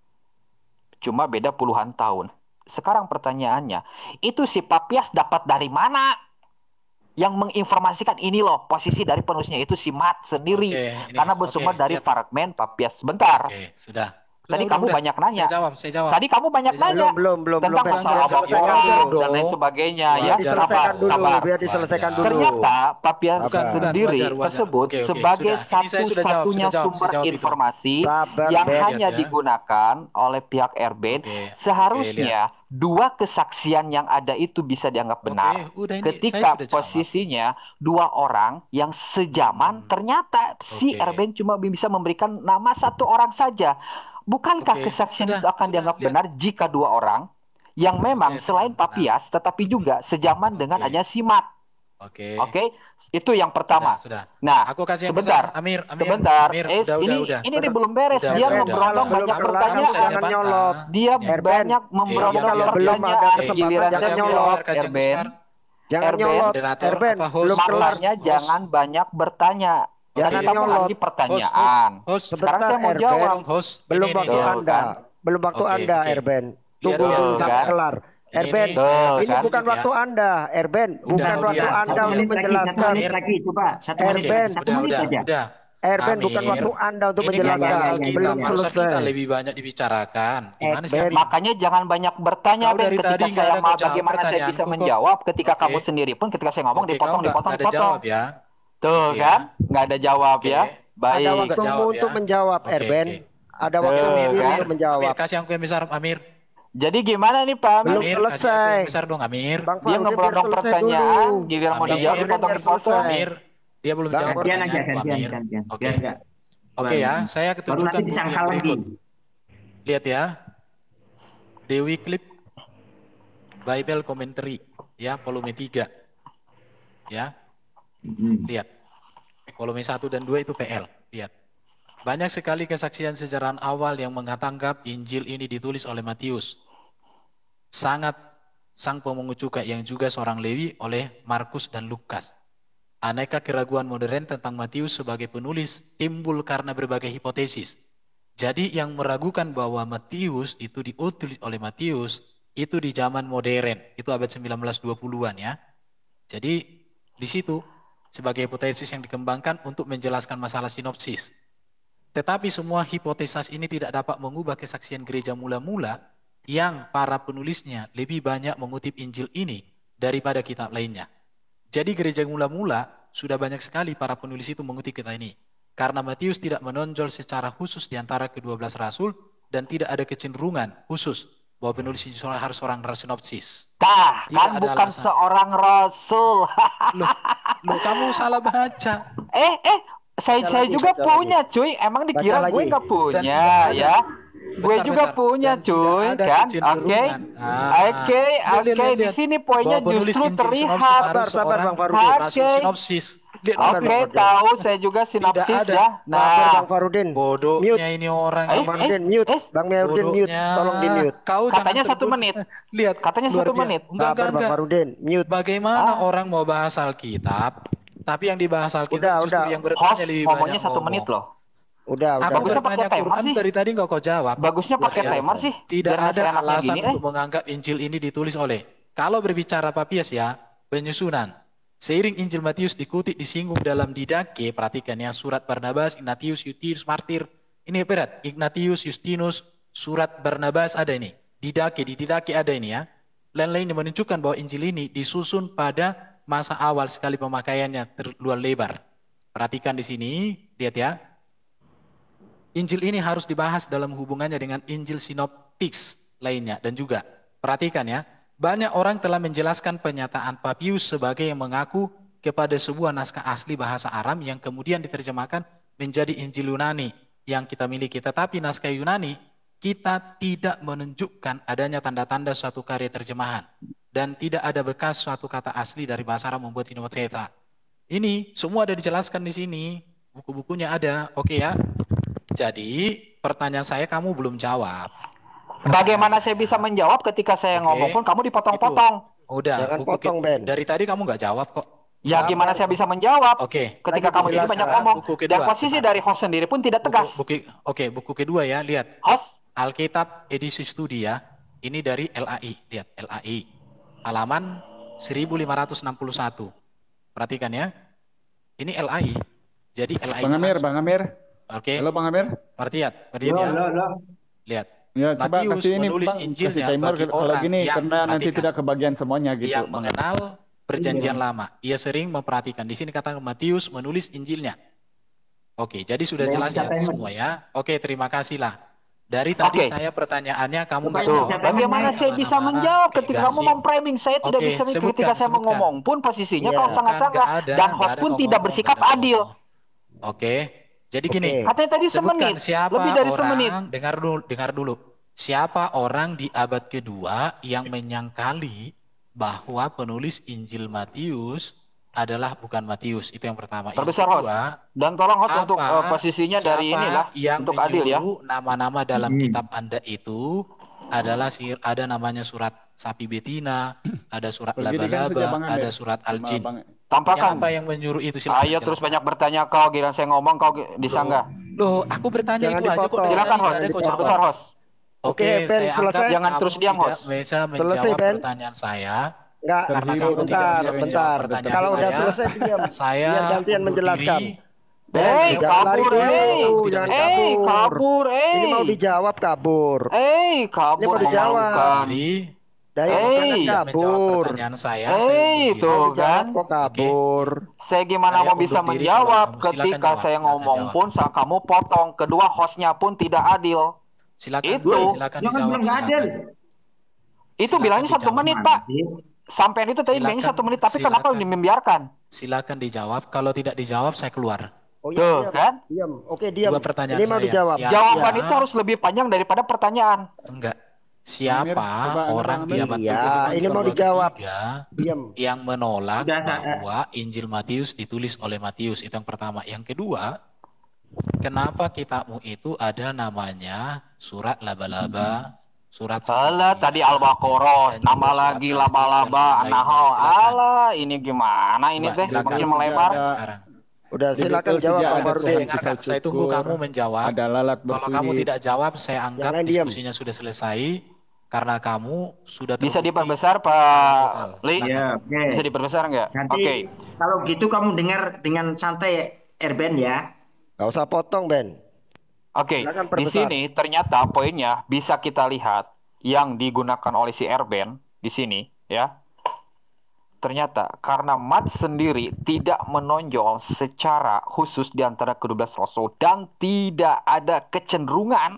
Speaker 1: Cuma beda puluhan tahun. Sekarang pertanyaannya, itu si Papias dapat dari mana? Yang menginformasikan ini loh, posisi dari penulisnya itu si Mat sendiri.
Speaker 2: Oke, ini,
Speaker 1: Karena
Speaker 2: oke,
Speaker 1: bersumber dari
Speaker 2: lihat.
Speaker 1: fragmen Papias. Bentar.
Speaker 2: Oke, sudah.
Speaker 1: Tadi
Speaker 2: Udah,
Speaker 1: kamu
Speaker 2: udah,
Speaker 1: banyak nanya.
Speaker 2: Saya jawab, saya jawab.
Speaker 1: Tadi kamu banyak
Speaker 2: Belum,
Speaker 1: nanya
Speaker 3: belum, belum,
Speaker 1: tentang
Speaker 3: belum,
Speaker 1: masalah
Speaker 3: biar diselesaikan
Speaker 1: obor
Speaker 3: dulu.
Speaker 1: dan lain sebagainya
Speaker 2: Biar
Speaker 1: ya.
Speaker 3: diselesaikan
Speaker 1: Sabar,
Speaker 3: dulu,
Speaker 1: sabar.
Speaker 3: biar diselesaikan dulu.
Speaker 1: Ternyata Papias
Speaker 3: Bukan, bukan,
Speaker 1: sendiri
Speaker 2: wajar, wajar.
Speaker 1: tersebut
Speaker 2: Oke, oke,
Speaker 1: sebagai
Speaker 2: sudah. Ini saya sudah jawab,
Speaker 1: satu-satunya
Speaker 2: sudah jawab,
Speaker 1: sumber
Speaker 2: saya jawab itu.
Speaker 1: informasi
Speaker 3: Sabar,
Speaker 1: yang
Speaker 3: Ben.
Speaker 1: hanya
Speaker 2: Lihat ya.
Speaker 1: digunakan oleh pihak Erben.
Speaker 2: Oke,
Speaker 1: Seharusnya dua kesaksian yang ada itu bisa dianggap benar.
Speaker 2: Oke, udah ini
Speaker 1: Ketika
Speaker 2: saya sudah jawab.
Speaker 1: posisinya dua orang yang sejaman,
Speaker 2: Hmm.
Speaker 1: ternyata si
Speaker 2: Oke.
Speaker 1: Erben cuma bisa memberikan nama satu orang saja. Bukankah
Speaker 2: Oke,
Speaker 1: kesaksian
Speaker 2: sudah,
Speaker 1: itu akan
Speaker 2: sudah,
Speaker 1: dianggap
Speaker 2: lihat.
Speaker 1: benar jika dua orang yang memang
Speaker 2: Oke,
Speaker 1: selain
Speaker 2: tenang,
Speaker 1: Papias tetapi juga sejaman dengan
Speaker 2: Oke.
Speaker 1: adanya Simat?
Speaker 2: Oke.
Speaker 1: Oke, itu yang pertama.
Speaker 2: Sudah, sudah.
Speaker 1: Nah,
Speaker 2: Aku kasih yang
Speaker 1: sebentar,
Speaker 2: besar. Amir, Amir,
Speaker 1: sebentar.
Speaker 2: Amir,
Speaker 1: Eh,
Speaker 2: udah,
Speaker 1: ini
Speaker 2: udah, udah.
Speaker 1: ini ini belum beres.
Speaker 2: Udah,
Speaker 1: Dia
Speaker 2: udah,
Speaker 1: memberondong
Speaker 2: udah.
Speaker 1: banyak
Speaker 3: Belum kelar,
Speaker 1: pertanyaan.
Speaker 3: kamu jangan nyolot.
Speaker 1: Dia
Speaker 3: Erben,
Speaker 1: banyak
Speaker 2: Eh,
Speaker 1: memberondong
Speaker 2: biar- biar-
Speaker 3: belum ada
Speaker 1: pertanyaan.
Speaker 3: kesempatan,
Speaker 1: Giliran
Speaker 3: jangan
Speaker 1: saya
Speaker 3: nyolot.
Speaker 1: jawab,
Speaker 2: Kasih yang
Speaker 1: Erben.
Speaker 2: besar.
Speaker 3: Jangan
Speaker 1: Erben,
Speaker 3: nyolot,
Speaker 2: moderator,
Speaker 3: Erben,
Speaker 2: apa, host?
Speaker 3: belum kelar.
Speaker 1: Makanya
Speaker 2: Host.
Speaker 1: jangan banyak bertanya.
Speaker 3: Jangan
Speaker 1: Tadi kamu
Speaker 3: nyolot.
Speaker 1: kasih pertanyaan.
Speaker 2: Host, host.
Speaker 1: Sekarang saya mau
Speaker 3: Sebentar,
Speaker 1: jawab.
Speaker 3: Erben.
Speaker 2: Host,
Speaker 3: Belum
Speaker 2: ini, ini,
Speaker 3: waktu
Speaker 1: Tuh,
Speaker 2: dia.
Speaker 3: Anda,
Speaker 1: kan?
Speaker 3: belum waktu
Speaker 2: Oke,
Speaker 3: Anda,
Speaker 2: oke.
Speaker 3: Erben.
Speaker 2: Lihat,
Speaker 3: Tunggu
Speaker 1: lihat,
Speaker 3: dulu
Speaker 1: lihat.
Speaker 3: sampai kelar.
Speaker 2: Ini,
Speaker 3: Erben,
Speaker 2: ini, saya
Speaker 3: ini
Speaker 2: kasih
Speaker 3: bukan
Speaker 2: ya.
Speaker 3: waktu Anda, Erben,
Speaker 2: Udah,
Speaker 3: bukan
Speaker 2: udah,
Speaker 3: waktu
Speaker 2: udah.
Speaker 3: Anda
Speaker 2: Satu
Speaker 3: untuk
Speaker 2: menit
Speaker 3: menjelaskan.
Speaker 5: menit lagi, coba satu menit,
Speaker 3: Erben,
Speaker 5: satu
Speaker 2: udah,
Speaker 5: menit
Speaker 2: udah,
Speaker 5: aja.
Speaker 2: udah.
Speaker 3: Erben, bukan
Speaker 2: Amir,
Speaker 3: waktu Anda untuk
Speaker 2: ini
Speaker 3: menjelaskan.
Speaker 5: ya,
Speaker 2: pasal
Speaker 5: ya,
Speaker 2: kita,
Speaker 3: Belum
Speaker 2: pasal kita
Speaker 3: selesai.
Speaker 2: lebih banyak dibicarakan. Gimana sih,
Speaker 3: Erben.
Speaker 2: Amir?
Speaker 1: Makanya jangan banyak bertanya,
Speaker 2: Kau
Speaker 1: Ben.
Speaker 2: dari
Speaker 1: Ketika
Speaker 2: tadi nggak
Speaker 1: saya
Speaker 2: ada
Speaker 1: mau
Speaker 2: kau jawab
Speaker 1: bagaimana saya bisa
Speaker 2: pertanyaanku kok.
Speaker 1: menjawab, ketika
Speaker 2: Oke.
Speaker 1: kamu sendiri pun ketika saya ngomong
Speaker 2: Oke,
Speaker 1: dipotong,
Speaker 2: kau nggak-
Speaker 1: dipotong,
Speaker 2: nggak ada
Speaker 1: dipotong.
Speaker 2: jawab ya.
Speaker 1: Tuh
Speaker 2: Oke,
Speaker 1: kan? Nggak ada jawab
Speaker 2: Oke.
Speaker 1: ya.
Speaker 3: Ada
Speaker 1: Baik.
Speaker 2: Nggak
Speaker 3: waktumu
Speaker 2: jawab,
Speaker 3: untuk
Speaker 2: ya.
Speaker 3: menjawab,
Speaker 2: Oke,
Speaker 3: Erben.
Speaker 2: oke.
Speaker 3: Ada
Speaker 1: Tuh,
Speaker 3: waktu sendiri
Speaker 1: kan?
Speaker 3: untuk menjawab.
Speaker 2: Amir, kasih yang yang besar, Amir.
Speaker 1: Jadi gimana nih Pak?
Speaker 3: Belum
Speaker 2: Amir,
Speaker 3: selesai.
Speaker 2: kasih aku yang besar dong, Amir.
Speaker 3: Bang
Speaker 1: Dia
Speaker 3: Farudin biar
Speaker 1: ngeberondong
Speaker 3: selesai
Speaker 1: pertanyaan,
Speaker 3: dulu.
Speaker 1: giliran mau
Speaker 2: Amir,
Speaker 1: dijawab
Speaker 3: biar
Speaker 1: dipotong-dipotong.
Speaker 3: selesai.
Speaker 2: Amir, dia belum
Speaker 3: Bang,
Speaker 2: jawab
Speaker 5: Gantian aja,
Speaker 2: pertanyaanku,
Speaker 5: gantian,
Speaker 2: Amir.
Speaker 5: gantian.
Speaker 2: Oke.
Speaker 5: Biar nggak-
Speaker 2: Oke ya, saya
Speaker 5: Baru
Speaker 2: tunjukkan
Speaker 5: nanti
Speaker 2: buku
Speaker 5: disangkal
Speaker 2: yang
Speaker 5: lagi.
Speaker 2: berikut. Lihat ya. Dewi Clip Bible Commentary ya, volume tiga. Ya,
Speaker 5: Hmm.
Speaker 2: lihat. Volume satu dan dua itu P L. Lihat. Banyak sekali kesaksian sejarah awal yang menganggap Injil ini ditulis oleh Matius. Sangat sang pemungut cukai yang juga seorang Lewi oleh Markus dan Lukas. Aneka keraguan modern tentang Matius sebagai penulis timbul karena berbagai hipotesis. Jadi yang meragukan bahwa Matius itu ditulis oleh Matius itu di zaman modern, itu abad sembilan belas dua puluhan ya. Jadi di situ sebagai hipotesis yang dikembangkan untuk menjelaskan masalah sinopsis. Tetapi semua hipotesis ini tidak dapat mengubah kesaksian gereja mula-mula yang para penulisnya lebih banyak mengutip Injil ini daripada kitab lainnya. Jadi gereja mula-mula sudah banyak sekali para penulis itu mengutip kitab ini. Karena Matius tidak menonjol secara khusus di antara kedua belas rasul dan tidak ada kecenderungan khusus bahwa penulis ini harus seorang sinopsis.
Speaker 1: Tah,
Speaker 2: Tidak
Speaker 1: kan
Speaker 2: ada
Speaker 1: bukan
Speaker 2: alasan.
Speaker 1: seorang rasul.
Speaker 2: Loh, loh kamu salah baca.
Speaker 1: eh, eh, saya
Speaker 3: Baca
Speaker 1: saya
Speaker 3: lagi,
Speaker 1: juga
Speaker 3: baca
Speaker 1: punya, cuy. Emang dikira
Speaker 3: Baca
Speaker 1: gue
Speaker 3: lagi.
Speaker 1: nggak
Speaker 2: Dan
Speaker 1: punya,
Speaker 2: tidak ada.
Speaker 1: ya? Gue
Speaker 2: Bentar,
Speaker 1: juga
Speaker 2: bentar.
Speaker 1: punya,
Speaker 2: Dan tidak
Speaker 1: cuy,
Speaker 2: ada
Speaker 1: kan? Oke,
Speaker 2: kecenderungan. Ah,
Speaker 1: oke,
Speaker 2: lihat,
Speaker 1: oke.
Speaker 2: lihat,
Speaker 1: Di
Speaker 2: lihat.
Speaker 1: sini poinnya
Speaker 2: Bahwa penulis
Speaker 1: justru
Speaker 2: Injil sinopsis
Speaker 1: terlihat.
Speaker 2: harus
Speaker 3: Sabar, sabar,
Speaker 2: seorang
Speaker 3: Bang Farudin.
Speaker 2: rasul
Speaker 1: Oke.
Speaker 2: sinopsis. Lihat,
Speaker 3: Sabar,
Speaker 1: Oke,
Speaker 3: Bang Farudin.
Speaker 1: tahu saya juga sinopsis
Speaker 2: ada.
Speaker 1: ya.
Speaker 3: Sabar,
Speaker 1: Nah,
Speaker 3: Bang Farudin.
Speaker 2: bodohnya
Speaker 3: Mute.
Speaker 2: ini orang
Speaker 1: Eh,
Speaker 3: Bang
Speaker 2: ini.
Speaker 3: Farudin
Speaker 1: eh,
Speaker 3: mute.
Speaker 1: eh.
Speaker 3: Bang Farudin mute.
Speaker 2: Bodohnya.
Speaker 3: Tolong di mute.
Speaker 2: Kau
Speaker 1: Katanya
Speaker 2: jangan
Speaker 1: satu
Speaker 2: terbut-
Speaker 1: menit.
Speaker 2: Lihat,
Speaker 1: Katanya
Speaker 2: luar
Speaker 1: satu
Speaker 2: biasa.
Speaker 1: menit.
Speaker 2: Enggak,
Speaker 3: Sabar,
Speaker 2: enggak,
Speaker 3: Bang
Speaker 2: enggak.
Speaker 3: Farudin mute.
Speaker 2: Bagaimana
Speaker 1: Ah.
Speaker 2: orang mau bahas Alkitab, tapi yang dibahas Alkitab
Speaker 3: Udah,
Speaker 2: justru
Speaker 3: udah.
Speaker 2: yang bertanya
Speaker 1: host
Speaker 2: lebih
Speaker 1: ngomongnya
Speaker 2: banyak
Speaker 1: satu
Speaker 2: ngomong.
Speaker 1: menit loh.
Speaker 3: Udah, udah.
Speaker 2: Aku
Speaker 1: Bagusnya
Speaker 3: udah.
Speaker 1: pakai
Speaker 2: bertanya
Speaker 1: timer
Speaker 2: Quran
Speaker 1: sih.
Speaker 2: dari tadi nggak kau jawab.
Speaker 1: Bagusnya pakai
Speaker 2: Luar biasa.
Speaker 1: timer sih.
Speaker 2: Tidak
Speaker 1: biar
Speaker 2: ada
Speaker 1: ngasih enaknya
Speaker 2: alasan
Speaker 1: gini, eh.
Speaker 2: untuk menganggap Injil ini ditulis oleh. Kalau berbicara Papias ya, penyusunan. Seiring Injil Matius dikutip disinggung dalam Didache, perhatikan ya, surat Barnabas, Ignatius, Justinus, Martir. Ini berat, Ignatius, Justinus, surat Barnabas ada ini. Didache, di Didache ada ini ya. Lain-lain yang menunjukkan bahwa Injil ini disusun pada masa awal sekali pemakaiannya terluar lebar. Perhatikan di sini, lihat ya. Injil ini harus dibahas dalam hubungannya dengan Injil sinoptiks lainnya. Dan juga, perhatikan ya, banyak orang telah menjelaskan pernyataan Papius sebagai yang mengaku kepada sebuah naskah asli bahasa Aram yang kemudian diterjemahkan menjadi Injil Yunani yang kita miliki. Tetapi naskah Yunani, kita tidak menunjukkan adanya tanda-tanda suatu karya terjemahan. Dan tidak ada bekas suatu kata asli dari bahasa Aram membuat ini theta. Ini semua ada dijelaskan di sini. Buku-bukunya ada, oke ya. Jadi pertanyaan saya kamu belum jawab.
Speaker 1: Bagaimana saya bisa menjawab ketika saya
Speaker 2: Oke.
Speaker 1: ngomong pun kamu dipotong-potong?
Speaker 2: Udah,
Speaker 3: Jangan
Speaker 2: buku
Speaker 3: potong,
Speaker 2: ki-
Speaker 3: Ben.
Speaker 2: dari tadi kamu nggak jawab kok.
Speaker 1: Ya
Speaker 3: Sabar,
Speaker 1: gimana saya bisa menjawab?
Speaker 2: Oke.
Speaker 1: Ketika
Speaker 3: Lagi
Speaker 1: kamu sini
Speaker 3: dijelaskan.
Speaker 1: banyak ngomong.
Speaker 2: Buku kedua.
Speaker 1: Dan posisi dari host sendiri pun tidak tegas.
Speaker 2: Buku, buku- oke, buku kedua ya, lihat.
Speaker 1: Host,
Speaker 2: Alkitab edisi studi ya. Ini dari L A I, lihat L A I. Halaman seribu lima ratus enam puluh satu. Perhatikan ya. Ini L A I. Jadi L A I.
Speaker 4: Bang Amir, Bang Amir.
Speaker 2: Oke.
Speaker 4: Halo Bang Amir.
Speaker 2: Perhatian, perhatian
Speaker 5: Lo,
Speaker 2: ya.
Speaker 5: lo, lo.
Speaker 2: Lihat.
Speaker 4: Ya coba
Speaker 2: Matius
Speaker 4: kasih ini
Speaker 2: menulis
Speaker 4: Bang,
Speaker 2: Injilnya
Speaker 4: kasih timer
Speaker 2: bagi
Speaker 4: kalau
Speaker 2: orang
Speaker 4: gini
Speaker 2: yang
Speaker 4: karena nanti
Speaker 2: perhatikan.
Speaker 4: tidak kebagian semuanya gitu.
Speaker 2: Yang
Speaker 4: Bang.
Speaker 2: mengenal perjanjian lama. Ia sering memperhatikan. Di sini kata Matius menulis Injilnya. Oke, jadi sudah
Speaker 5: Ya,
Speaker 2: jelas ya
Speaker 5: bisa timer.
Speaker 2: semua ya. Oke, terima kasih lah. Dari tadi
Speaker 1: Oke.
Speaker 2: saya pertanyaannya kamu nggak
Speaker 5: Tuh,
Speaker 1: tuh,
Speaker 2: jawab.
Speaker 1: bagaimana saya bisa
Speaker 2: Kemana-mana,
Speaker 1: menjawab ketika kamu
Speaker 2: irigasi.
Speaker 1: memframing saya tidak
Speaker 2: Oke,
Speaker 1: bisa mikir
Speaker 2: sebutkan,
Speaker 1: ketika saya mau
Speaker 2: sebutkan.
Speaker 1: ngomong pun posisinya
Speaker 3: Iya.
Speaker 1: kalau sangat-sangat
Speaker 2: Nggak ada,
Speaker 1: dan
Speaker 2: nggak
Speaker 1: host
Speaker 2: ada
Speaker 1: pun
Speaker 2: kau
Speaker 1: tidak
Speaker 2: ngomong,
Speaker 1: bersikap
Speaker 2: nggak ada
Speaker 1: adil.
Speaker 2: ngomong. Oke, jadi gini.
Speaker 3: Oke.
Speaker 1: Katanya tadi
Speaker 2: Sebutkan
Speaker 1: semenit,
Speaker 2: siapa
Speaker 1: lebih dari
Speaker 2: orang,
Speaker 1: semenit.
Speaker 2: dengar dulu, dengar dulu. Siapa orang di abad kedua yang menyangkali bahwa penulis Injil Matius adalah bukan Matius? Itu yang pertama. Yang
Speaker 1: Terbesar host.
Speaker 2: kedua,
Speaker 1: Dan tolong host untuk
Speaker 2: apa,
Speaker 1: uh, posisinya dari
Speaker 2: siapa
Speaker 1: inilah
Speaker 2: yang
Speaker 1: untuk adil ya.
Speaker 2: menyuruh nama-nama dalam
Speaker 5: Hmm.
Speaker 2: kitab Anda itu adalah sir, ada namanya surat sapi betina, ada surat
Speaker 4: Pergi diganti saja, Bang
Speaker 2: laba-laba,
Speaker 4: Amir.
Speaker 2: ada surat
Speaker 4: Sama
Speaker 2: al-jin.
Speaker 4: Bang-
Speaker 1: Tampakkan.
Speaker 2: Siapa yang menyuruh itu? Silakan
Speaker 1: Ayo terus
Speaker 2: jelaskan.
Speaker 1: banyak bertanya kau, giliran saya ngomong kau disanggah.
Speaker 2: Loh, aku bertanya
Speaker 3: Jangan
Speaker 2: itu aja kok.
Speaker 3: dipotong.
Speaker 2: dari
Speaker 1: Silakan
Speaker 2: tadi
Speaker 1: host,
Speaker 2: nggak ada kau
Speaker 3: dipotong.
Speaker 1: terbesar
Speaker 2: jawab.
Speaker 1: host.
Speaker 2: Oke,
Speaker 3: Oke, Ben,
Speaker 2: saya
Speaker 3: selesai.
Speaker 2: anggap
Speaker 1: Jangan
Speaker 2: kamu
Speaker 1: terus diam,
Speaker 2: tidak
Speaker 1: host.
Speaker 2: bisa
Speaker 3: Selesai,
Speaker 2: menjawab
Speaker 3: Ben.
Speaker 2: pertanyaan saya.
Speaker 3: Enggak,
Speaker 2: Karena
Speaker 4: Terdiri,
Speaker 2: kamu tidak
Speaker 3: bentar,
Speaker 2: bisa menjawab
Speaker 3: bentar.
Speaker 2: pertanyaan
Speaker 3: Kalau udah
Speaker 2: saya,
Speaker 3: selesai diam.
Speaker 2: saya
Speaker 3: Biar gantian
Speaker 2: undur
Speaker 3: menjelaskan.
Speaker 2: diri.
Speaker 1: Eh,
Speaker 3: Jangan lari
Speaker 1: kabur,
Speaker 3: dulu,
Speaker 1: eh.
Speaker 3: jangan
Speaker 1: Eh, kabur, eh.
Speaker 3: Ini mau dijawab kabur.
Speaker 1: Eh,
Speaker 3: Ini
Speaker 1: kabur
Speaker 3: mau dijawab.
Speaker 1: memalukan.
Speaker 2: Jadi,
Speaker 3: Dari
Speaker 1: Eh,
Speaker 3: jangan
Speaker 2: tidak menjawab
Speaker 3: kabur.
Speaker 2: pertanyaan saya.
Speaker 1: Eh,
Speaker 2: saya undur diri.
Speaker 1: itu.
Speaker 3: Mau dijawab
Speaker 1: kan?
Speaker 3: kok kabur.
Speaker 1: Saya gimana
Speaker 2: Saya
Speaker 1: mau bisa
Speaker 2: undur diri
Speaker 1: menjawab
Speaker 2: kalau kamu. Silakan
Speaker 1: ketika
Speaker 2: jawab,
Speaker 1: saya
Speaker 2: silakan
Speaker 1: ngomong
Speaker 2: jawab.
Speaker 1: pun saat kamu potong. Kedua hostnya pun tidak adil.
Speaker 2: Silakan,
Speaker 1: Itu.
Speaker 2: silakan
Speaker 5: Jangan
Speaker 2: dijawab.
Speaker 5: bilang nggak adil.
Speaker 2: Silakan.
Speaker 1: Itu
Speaker 2: Silakan
Speaker 1: bilangnya satu
Speaker 2: dijawab.
Speaker 1: menit, Pak. Sampai itu tadi bilangnya
Speaker 2: Silakan,
Speaker 1: satu menit, tapi kenapa
Speaker 2: silakan.
Speaker 1: ini membiarkan?
Speaker 2: Silakan dijawab. Kalau tidak dijawab, saya keluar.
Speaker 3: Oh
Speaker 1: Tuh,
Speaker 3: iya, diam.
Speaker 1: kan?
Speaker 3: Diam. Oke, diam.
Speaker 2: Dua pertanyaan
Speaker 3: Ini mau
Speaker 2: saya.
Speaker 3: dijawab.
Speaker 2: Siap.
Speaker 1: Jawaban
Speaker 2: Ya.
Speaker 1: itu harus lebih panjang daripada pertanyaan.
Speaker 2: Enggak. Siapa
Speaker 4: Amir, coba,
Speaker 2: orang
Speaker 4: Amir,
Speaker 2: di
Speaker 4: Amir.
Speaker 2: abad
Speaker 3: Iya,
Speaker 2: kedua
Speaker 3: ini mau
Speaker 2: kedua,
Speaker 3: dijawab.
Speaker 2: ketiga
Speaker 3: Diam.
Speaker 2: yang menolak
Speaker 5: Udah, Kak.
Speaker 2: bahwa Injil Matius ditulis oleh Matius? Itu yang pertama. Yang kedua, kenapa kitabmu itu ada namanya surat laba-laba, surat
Speaker 1: Alah,
Speaker 2: sapi
Speaker 1: tadi
Speaker 2: betina,
Speaker 1: Al-Baqarah,
Speaker 2: dan
Speaker 1: nama
Speaker 2: juga surat
Speaker 1: lagi
Speaker 2: Al-Jin
Speaker 1: laba-laba,
Speaker 2: dan lain-lainnya.
Speaker 1: nahal.
Speaker 2: Silakan.
Speaker 1: Alah, ini gimana ini
Speaker 2: Coba,
Speaker 1: teh?
Speaker 2: silakan.
Speaker 1: Makin
Speaker 4: Sudah
Speaker 1: melebar.
Speaker 4: ada-
Speaker 2: Sekarang.
Speaker 3: Udah
Speaker 4: Di
Speaker 3: silakan
Speaker 4: Betul
Speaker 3: jawab
Speaker 4: sejak
Speaker 3: Bang
Speaker 4: ada
Speaker 3: Farudin.
Speaker 2: Saya
Speaker 4: Tuhan
Speaker 2: dengarkan.
Speaker 4: kisah
Speaker 2: Saya tunggu
Speaker 4: syukur,
Speaker 2: kamu menjawab.
Speaker 4: Ada lalat
Speaker 2: Kalau kamu
Speaker 4: berkulit.
Speaker 2: tidak jawab, saya anggap
Speaker 3: Jangan diam.
Speaker 2: diskusinya sudah selesai. karena kamu sudah
Speaker 1: Bisa
Speaker 2: terbukti
Speaker 1: diperbesar
Speaker 2: total.
Speaker 1: Pak Li?
Speaker 2: Silakan.
Speaker 5: Ya, oke.
Speaker 1: Bisa diperbesar nggak?
Speaker 5: Nanti
Speaker 1: Oke.
Speaker 5: kalau gitu kamu dengar dengan santai Erben ya.
Speaker 3: Gak usah potong, Ben.
Speaker 1: Oke,
Speaker 3: Silakan
Speaker 1: di
Speaker 3: perbesar.
Speaker 1: sini ternyata poinnya bisa kita lihat yang digunakan oleh si Erben di sini ya. Ternyata karena mat sendiri tidak menonjol secara khusus di antara kedua belas rasul dan tidak ada kecenderungan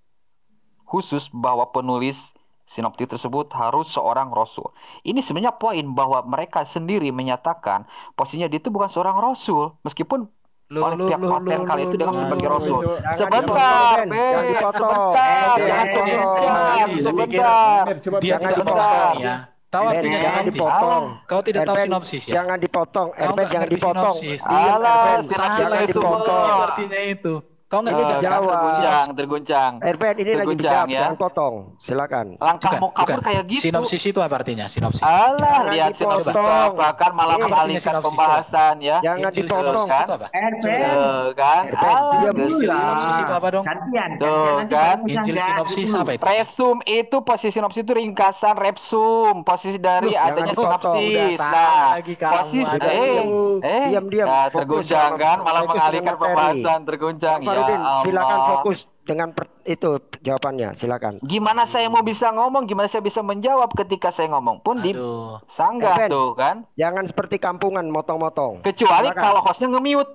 Speaker 1: khusus bahwa penulis sinoptik tersebut harus seorang rasul. Ini sebenarnya poin bahwa mereka sendiri menyatakan posisinya dia itu bukan seorang rasul meskipun
Speaker 2: Loh,
Speaker 1: oleh
Speaker 2: loh,
Speaker 1: pihak
Speaker 2: loh,
Speaker 1: paten
Speaker 2: loh,
Speaker 1: kali itu
Speaker 2: loh,
Speaker 1: dengan
Speaker 2: loh,
Speaker 1: sebagai
Speaker 2: loh,
Speaker 1: rasul.
Speaker 2: loh.
Speaker 3: Jangan
Speaker 1: Sebentar,
Speaker 3: dipotong, Ben.
Speaker 1: Ben.
Speaker 3: Jangan dipotong.
Speaker 1: Sebentar,
Speaker 3: Ben,
Speaker 1: jangan
Speaker 3: jangan
Speaker 1: terguncang.
Speaker 3: dipotong.
Speaker 2: Saya pikir
Speaker 1: Sebentar.
Speaker 4: Amir, coba
Speaker 2: Dia
Speaker 3: Jangan
Speaker 2: tidak
Speaker 3: dipotong.
Speaker 2: tahu ya. Tahu
Speaker 3: Ben,
Speaker 2: artinya
Speaker 3: jangan
Speaker 2: sinopsis?
Speaker 3: dipotong.
Speaker 2: Kau tidak tahu
Speaker 3: Erben,
Speaker 2: sinopsis ya?
Speaker 3: Jangan dipotong.
Speaker 2: Kau
Speaker 3: Erben,
Speaker 2: nggak
Speaker 3: jangan
Speaker 2: ngerti
Speaker 3: dipotong.
Speaker 2: sinopsis.
Speaker 3: Diam,
Speaker 1: Alah,
Speaker 3: Erben.
Speaker 1: sinopsis
Speaker 3: Jangan
Speaker 1: itu
Speaker 3: dipotong.
Speaker 1: semua.
Speaker 2: Artinya itu. Kau nggak
Speaker 1: Eh,
Speaker 2: dengar?
Speaker 1: kan
Speaker 3: Jawab.
Speaker 1: terguncang, terguncang.
Speaker 3: Erben, ini lagi
Speaker 1: Terguncang,
Speaker 3: dijawab.
Speaker 1: ya.
Speaker 3: Jangan potong. Silakan.
Speaker 1: Langkah
Speaker 2: Bukan,
Speaker 1: mau kabur
Speaker 2: bukan.
Speaker 1: kayak gitu.
Speaker 2: Sinopsis itu apa artinya? Sinopsis.
Speaker 1: Alah,
Speaker 3: Jangan
Speaker 1: lihat sinopsis itu
Speaker 3: dipotong.
Speaker 1: apa kan malah
Speaker 3: Eh,
Speaker 1: mengalihkan
Speaker 2: sinopsis itu
Speaker 1: pembahasan ya.
Speaker 3: Jangan
Speaker 2: Injil
Speaker 3: dipotong.
Speaker 2: sinopsis itu apa?
Speaker 5: Erben.
Speaker 1: Tuh kan,
Speaker 3: Erben,
Speaker 1: alah,
Speaker 3: diam.
Speaker 1: gesit.
Speaker 2: Injil sinopsis itu apa dong?
Speaker 5: Gantian.
Speaker 1: Tuh,
Speaker 5: gantian. Nanti
Speaker 1: kan?
Speaker 5: kamu
Speaker 2: Injil
Speaker 5: jangan
Speaker 2: sinopsis
Speaker 5: dulu.
Speaker 2: apa itu?
Speaker 1: Resum itu posisi sinopsis itu ringkasan repsum, posisi dari
Speaker 3: Loh,
Speaker 1: adanya
Speaker 3: jangan dipotong.
Speaker 1: sinopsis.
Speaker 2: Udah salah
Speaker 1: Nah,
Speaker 2: lagi kamu.
Speaker 1: posisi
Speaker 3: Ada,
Speaker 1: eh
Speaker 3: diam.
Speaker 1: eh
Speaker 3: Diam, diam.
Speaker 1: nah,
Speaker 3: Fokus
Speaker 1: terguncang
Speaker 3: sama-
Speaker 1: kan malah
Speaker 3: fokus
Speaker 1: mengalihkan
Speaker 3: dengan materi.
Speaker 1: pembahasan, terguncang
Speaker 3: Bang
Speaker 1: ya
Speaker 3: Farudin, silakan
Speaker 1: Allah.
Speaker 3: fokus dengan per- itu jawabannya. Silakan.
Speaker 1: Gimana saya mau bisa ngomong, gimana saya bisa menjawab ketika saya ngomong pun di
Speaker 2: Aduh.
Speaker 1: sanggah
Speaker 3: Erben.
Speaker 1: tuh kan.
Speaker 3: Jangan seperti kampungan motong-motong.
Speaker 1: Kecuali
Speaker 3: Silakan.
Speaker 1: kalau hostnya nge-mute.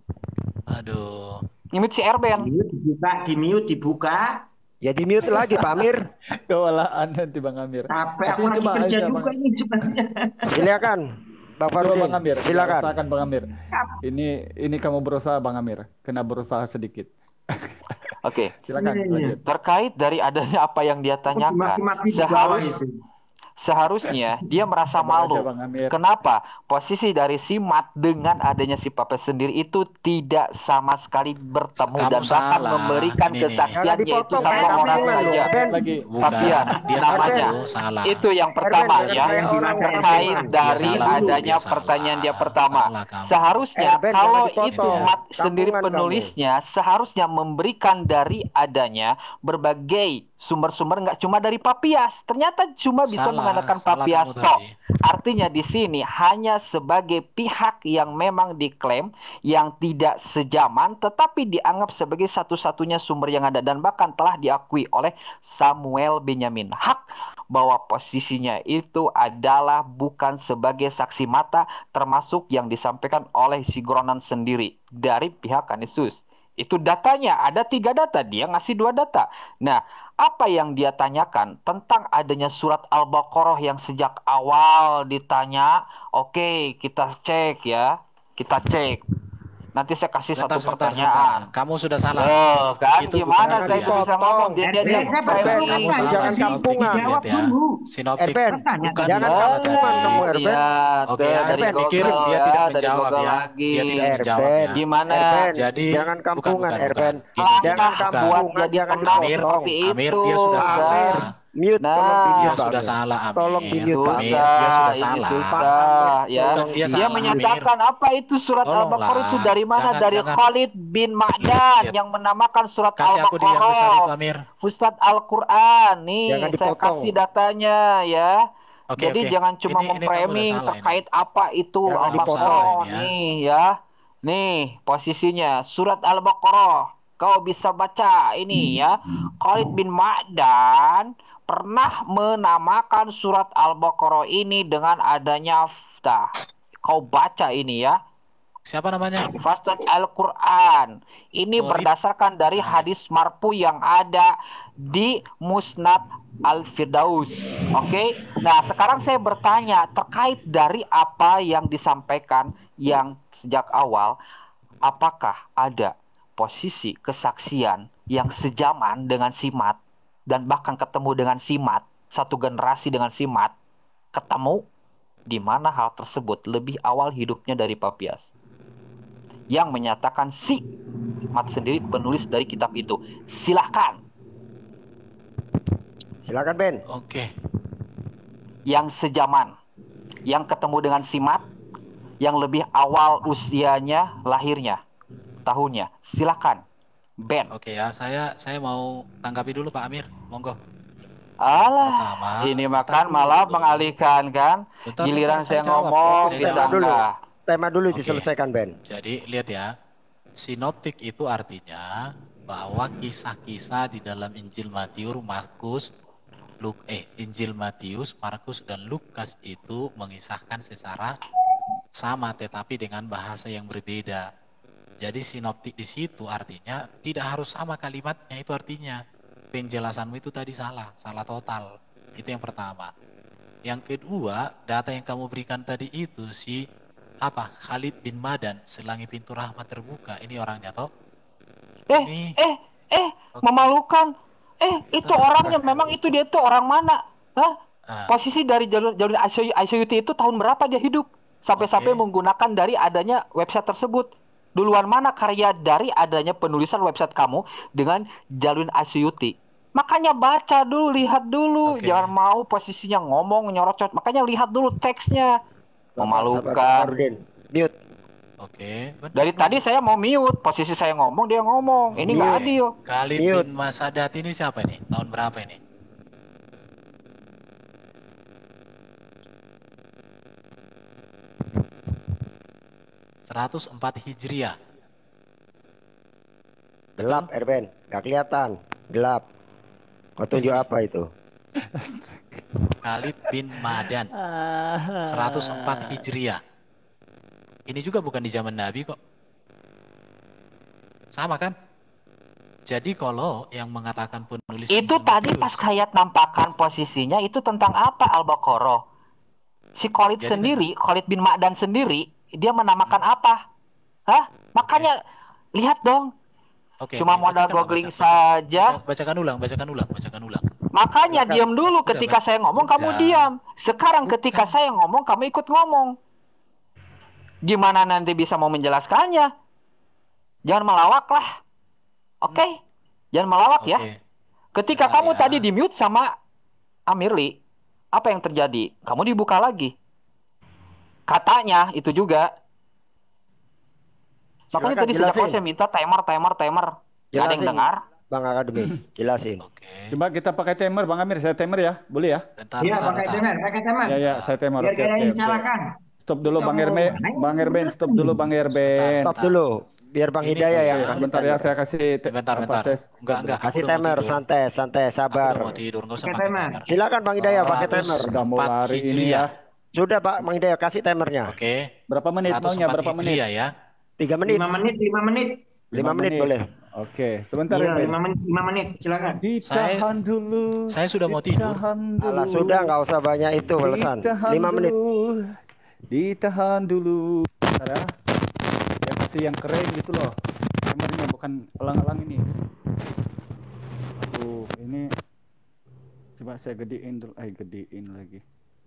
Speaker 2: Aduh.
Speaker 1: Nge-mute si Erben.
Speaker 5: Di mute dibuka, di mute dibuka.
Speaker 3: Ya di mute lagi Pak Amir.
Speaker 4: Kewalaan nanti Bang Amir.
Speaker 5: Capek aku
Speaker 4: Tapi
Speaker 5: lagi
Speaker 4: coba
Speaker 5: kerja
Speaker 4: aja,
Speaker 5: juga
Speaker 4: Bang.
Speaker 5: ini sebenarnya.
Speaker 3: Silakan Bang
Speaker 4: Coba
Speaker 3: Farudin.
Speaker 4: Bang Amir,
Speaker 3: Silakan.
Speaker 4: rasakan Bang Amir. Ini ini kamu berusaha Bang Amir, kena berusaha sedikit.
Speaker 1: Oke.
Speaker 4: Silakan
Speaker 5: Iya, iya.
Speaker 4: lanjut.
Speaker 1: Terkait dari adanya apa yang dia tanyakan,
Speaker 5: Maki-maki di bawah
Speaker 1: seharus
Speaker 5: itu.
Speaker 1: seharusnya dia merasa
Speaker 4: Sabar aja,
Speaker 1: malu.
Speaker 4: Bang Amir.
Speaker 1: Kenapa? Posisi dari si Mat dengan adanya si Papes sendiri itu tidak sama sekali bertemu
Speaker 2: Kamu
Speaker 1: dan bahkan
Speaker 2: salah.
Speaker 1: memberikan
Speaker 2: Ini, ini.
Speaker 1: kesaksiannya
Speaker 3: Jangan
Speaker 1: itu
Speaker 3: dipotong,
Speaker 1: satu
Speaker 3: kayak
Speaker 1: orang
Speaker 3: kampungan
Speaker 1: saja.
Speaker 3: loh. Ben,
Speaker 4: Lagi.
Speaker 2: Bukan.
Speaker 1: Papias
Speaker 2: Dia
Speaker 1: namanya.
Speaker 2: salah. Salah.
Speaker 1: Itu yang pertama
Speaker 3: Erben,
Speaker 1: ya.
Speaker 3: jangan kayak orang
Speaker 1: Terkait
Speaker 3: kampungan.
Speaker 1: dari
Speaker 2: Dia salah dulu,
Speaker 1: adanya
Speaker 2: dia salah.
Speaker 1: pertanyaan dia pertama.
Speaker 2: Salah kamu.
Speaker 1: Seharusnya
Speaker 3: Erben,
Speaker 1: kalau
Speaker 3: jangan dipotong.
Speaker 1: itu Mat sendiri
Speaker 3: Kampungan
Speaker 1: penulisnya seharusnya memberikan dari adanya berbagai sumber-sumber, nggak cuma dari Papias. Ternyata cuma bisa
Speaker 2: Salah,
Speaker 1: mengandalkan
Speaker 2: salah
Speaker 1: Papias
Speaker 2: kamu
Speaker 1: tok.
Speaker 2: tadi.
Speaker 1: Artinya di sini hanya sebagai pihak yang memang diklaim yang tidak sejaman tetapi dianggap sebagai satu-satunya sumber yang ada dan bahkan telah diakui oleh Samuel Benyamin Hak bahwa posisinya itu adalah bukan sebagai saksi mata termasuk yang disampaikan oleh si Gronan sendiri dari pihak Kanisius. Itu datanya, ada tiga data, dia ngasih dua data. Nah, apa yang dia tanyakan tentang adanya surat Al-Baqarah yang sejak awal ditanya, oke kita cek ya, kita cek. Nanti saya kasih
Speaker 2: Sebentar,
Speaker 1: satu
Speaker 2: sebentar,
Speaker 1: pertanyaan.
Speaker 2: sebentar. Kamu sudah salah.
Speaker 1: Oh, kan
Speaker 2: Itu
Speaker 1: gimana
Speaker 2: bukan
Speaker 1: saya
Speaker 2: dia.
Speaker 1: bisa ngomong? Dia dia dia
Speaker 5: Erben, saya baru
Speaker 1: framing.
Speaker 5: kamu
Speaker 2: salah,
Speaker 3: jangan
Speaker 2: sinoptik
Speaker 3: kampungan.
Speaker 5: Jawab
Speaker 2: dilihat ya.
Speaker 5: dulu.
Speaker 2: Sinoptik
Speaker 3: Erben,
Speaker 5: Pertanyaan.
Speaker 2: bukan
Speaker 3: jangan
Speaker 2: dia.
Speaker 3: kampungan kamu, Erben.
Speaker 1: Iya,
Speaker 2: Oke,
Speaker 1: tuh,
Speaker 2: ya,
Speaker 1: dari
Speaker 2: saya pikir
Speaker 1: Google
Speaker 2: dia
Speaker 1: ya,
Speaker 2: tidak
Speaker 1: dari
Speaker 2: menjawab
Speaker 1: Google
Speaker 2: ya.
Speaker 1: lagi.
Speaker 2: Dia tidak menjawab
Speaker 3: Erben.
Speaker 2: ya.
Speaker 1: Gimana?
Speaker 3: Erben,
Speaker 2: Jadi
Speaker 3: jangan
Speaker 2: bukan,
Speaker 3: kampungan
Speaker 2: bukan,
Speaker 3: Erben.
Speaker 2: bukan. Gini,
Speaker 3: Jangan
Speaker 2: bukan.
Speaker 3: kampungan,
Speaker 1: Buat jadi
Speaker 3: jangan
Speaker 1: tenang
Speaker 2: Amir,
Speaker 1: seperti
Speaker 2: Amir,
Speaker 1: itu.
Speaker 2: dia sudah salah.
Speaker 3: Amir, mute,
Speaker 1: Nah,
Speaker 3: tolong di
Speaker 2: Dia
Speaker 3: mute,
Speaker 2: sudah
Speaker 3: Amir.
Speaker 2: salah, Amir.
Speaker 3: Tolong di mute, Pak
Speaker 2: Amir,
Speaker 1: Susah,
Speaker 2: dia sudah
Speaker 1: ini
Speaker 2: salah.
Speaker 1: susah ya.
Speaker 3: Tolong
Speaker 2: Dia
Speaker 3: di-
Speaker 1: Dia
Speaker 2: salah,
Speaker 1: menyatakan apa itu surat
Speaker 2: Tolonglah.
Speaker 1: Al-Baqarah itu dari mana?
Speaker 2: Jangan,
Speaker 1: Dari
Speaker 2: jangan.
Speaker 1: Khalid bin Ma'dan
Speaker 2: Lihat.
Speaker 1: yang menamakan surat
Speaker 2: Kasih aku di yang besar itu,
Speaker 1: Al-Baqarah.
Speaker 2: Amir.
Speaker 1: Ustaz Al-Quran nih,
Speaker 3: Jangan
Speaker 1: saya
Speaker 3: dipotong.
Speaker 1: kasih datanya ya.
Speaker 2: Oke,
Speaker 1: Jadi
Speaker 2: oke.
Speaker 1: jangan cuma
Speaker 2: Ini- ini kamu udah
Speaker 1: memframing
Speaker 2: salah
Speaker 1: terkait apa itu
Speaker 3: Jangan
Speaker 1: Al-Baqarah
Speaker 2: dipotong ini ya.
Speaker 1: nih ya. Nih posisinya surat Al-Baqarah. Kau bisa baca ini ya. Khalid bin Ma'dan pernah menamakan surat Al-Baqarah ini dengan adanya ftah. Kau baca ini ya.
Speaker 2: Siapa namanya?
Speaker 1: Fastat Al-Quran. Ini
Speaker 2: Oh,
Speaker 1: berdasarkan dari hadis marfu yang ada di Musnad Al-Firdaus. Oke. Nah, sekarang saya bertanya terkait dari apa yang disampaikan yang sejak awal, apakah ada posisi kesaksian yang sejaman dengan Simat dan bahkan ketemu dengan Simat, satu generasi dengan Simat, ketemu di mana hal tersebut lebih awal hidupnya dari Papias, yang menyatakan si Mat sendiri penulis dari kitab itu. Silahkan.
Speaker 3: Silakan Ben.
Speaker 2: Oke.
Speaker 1: Yang sejaman, yang ketemu dengan Simat, yang lebih awal usianya, lahirnya, tahunnya. Silahkan, Ben.
Speaker 2: Oke ya, saya saya mau tanggapi dulu Pak Amir. Monggo.
Speaker 1: Alah,
Speaker 2: Pertama,
Speaker 1: ini
Speaker 2: bentar
Speaker 1: makan
Speaker 2: dulu.
Speaker 1: malah mengalihkan kan.
Speaker 2: Bentar,
Speaker 1: Giliran
Speaker 2: bentar,
Speaker 1: saya
Speaker 2: saya jawab.
Speaker 1: ngomong
Speaker 2: Saya
Speaker 1: bisa
Speaker 3: Tema dulu.
Speaker 1: enggak.
Speaker 3: Tema dulu
Speaker 2: Oke.
Speaker 3: diselesaikan, Ben.
Speaker 2: Jadi lihat ya, sinoptik itu artinya bahwa kisah-kisah di dalam Injil Matius, Markus, Luk, eh Injil Matius, Markus dan Lukas itu mengisahkan secara sama tetapi dengan bahasa yang berbeda. Jadi sinoptik di situ artinya tidak harus sama kalimatnya, itu artinya penjelasanmu itu tadi salah, salah total. Itu yang pertama. Yang kedua, data yang kamu berikan tadi itu si apa? Khalid bin Madan, Selangi Pintu Rahmat Terbuka. Ini orangnya toh?
Speaker 1: Eh,
Speaker 2: Ini
Speaker 1: eh, eh,
Speaker 2: Oke.
Speaker 1: memalukan. Eh, itu orangnya memang itu dia tuh orang mana? Hah?
Speaker 2: Ah,
Speaker 1: Posisi dari jalur jalur I C U, I C U T itu tahun berapa dia hidup? Sampai-sampai
Speaker 2: Oke.
Speaker 1: menggunakan dari adanya website tersebut. Duluan mana karya dari adanya penulisan website kamu dengan jalur I C U T? Makanya baca dulu, lihat dulu.
Speaker 2: Oke.
Speaker 1: Jangan mau posisinya ngomong, nyorot-nyorot. Makanya lihat dulu teksnya.
Speaker 3: Sabar,
Speaker 1: Memalukan.
Speaker 3: Farudin. Mute.
Speaker 2: Oke. Benar.
Speaker 1: Dari tadi saya mau mute, posisi saya ngomong, dia ngomong. Ini nggak
Speaker 3: Mute.
Speaker 1: adil.
Speaker 2: Khalid
Speaker 3: Mute.
Speaker 2: bin Masadat ini siapa nih? Tahun berapa ini? seratus empat Hijriah.
Speaker 3: Gelap, Erben. Gak kelihatan. Gelap. Kau tunjuk apa itu?
Speaker 2: Khalid bin Madan. seratus empat Hijriah. Ini juga bukan di zaman Nabi kok. Sama kan? Jadi kalau yang mengatakan penulis
Speaker 1: Itu
Speaker 2: Injil
Speaker 1: tadi
Speaker 2: Matius,
Speaker 1: pas kayak nampakkan posisinya itu tentang apa Al-Baqarah? Si Khalid
Speaker 2: Jadi
Speaker 1: sendiri, Khalid bin Ma'dan sendiri, dia menamakan apa? Hah? Makanya lihat dong.
Speaker 2: Oke,
Speaker 1: Cuma
Speaker 2: oke,
Speaker 1: modal
Speaker 2: bacakan,
Speaker 1: googling
Speaker 2: baca-
Speaker 1: saja.
Speaker 2: baca- Bacakan ulang, bacakan ulang, bacakan ulang.
Speaker 1: Makanya
Speaker 3: Silakan.
Speaker 1: diam dulu
Speaker 2: Udah,
Speaker 1: ketika
Speaker 2: Bang.
Speaker 1: saya ngomong kamu
Speaker 2: Udah.
Speaker 1: diam. Sekarang
Speaker 2: Bukan.
Speaker 1: ketika saya ngomong kamu ikut ngomong. Gimana nanti bisa mau menjelaskannya? Jangan melawak lah. Oke? Jangan melawak ya.
Speaker 2: Oke.
Speaker 1: Ketika
Speaker 2: Bentar
Speaker 1: kamu
Speaker 2: ya.
Speaker 1: tadi di mute sama Amirli, apa yang terjadi? Kamu dibuka lagi. Katanya itu juga. Makanya
Speaker 3: Silakan
Speaker 1: tadi sejak awal
Speaker 3: jelasin.
Speaker 1: saya minta timer, timer, timer. Nggak ada yang
Speaker 3: Jelasin.
Speaker 1: dengar.
Speaker 3: Bang Akademis, jelasin.
Speaker 2: Oke.
Speaker 4: Coba kita pakai timer, Bang Amir. Saya timer ya, boleh ya?
Speaker 2: Bentar,
Speaker 5: Iya,
Speaker 2: bentar,
Speaker 5: pakai
Speaker 2: bentar.
Speaker 5: timer, pakai timer.
Speaker 4: Ya ya, saya timer.
Speaker 5: Biar
Speaker 4: Oke
Speaker 5: kalian
Speaker 4: oke oke.
Speaker 5: bicarakan.
Speaker 4: Stop dulu Bang
Speaker 5: Kamu-
Speaker 4: Erben, Bang Erben, stop dulu Bang Erben.
Speaker 3: Stop dulu. Biar Bang
Speaker 2: Ini-
Speaker 3: Hidayah
Speaker 2: Oke,
Speaker 3: yang
Speaker 4: Oke,
Speaker 3: kasih
Speaker 4: sebentar ya,
Speaker 3: timer.
Speaker 4: saya kasih. te-
Speaker 2: Bentar,
Speaker 4: apa,
Speaker 2: bentar.
Speaker 4: saya-
Speaker 2: Enggak, enggak.
Speaker 3: Kasih
Speaker 2: Aku udah mau
Speaker 3: timer,
Speaker 2: tidur.
Speaker 3: santai, santai,
Speaker 2: Aku
Speaker 3: sabar.
Speaker 2: udah mau tidur, enggak usah
Speaker 5: Pakai
Speaker 2: pakai
Speaker 5: timer.
Speaker 2: timer.
Speaker 3: Silakan Bang Hidayah pakai
Speaker 2: seratus
Speaker 3: timer.
Speaker 4: Udah mau
Speaker 2: empat
Speaker 4: lari ini
Speaker 2: Hijriah.
Speaker 4: ya.
Speaker 3: Sudah Pak Bang Hidayah kasih timernya.
Speaker 2: Oke.
Speaker 4: Berapa menit
Speaker 2: seratus
Speaker 4: maunya?
Speaker 2: empat
Speaker 4: Berapa menit?
Speaker 2: Hijriah ya.
Speaker 3: Tiga menit.
Speaker 5: Lima menit, lima menit.
Speaker 3: Lima menit boleh.
Speaker 4: Oke, sebentar
Speaker 5: Iya,
Speaker 4: Erben.
Speaker 5: lima menit, lima menit. Silakan.
Speaker 4: Ditahan dulu.
Speaker 2: Saya sudah mau tidur.
Speaker 4: Ditahan dulu.
Speaker 3: Alah sudah nggak usah banyak itu alasan.
Speaker 4: Ditahan
Speaker 3: Lima menit.
Speaker 4: dulu. Ditahan dulu. Bentar ya. Ya kasih yang keren gitu loh. Timernya bukan elang-elang ini. Aduh, ini coba saya gedein dulu. Eh, gedein lagi.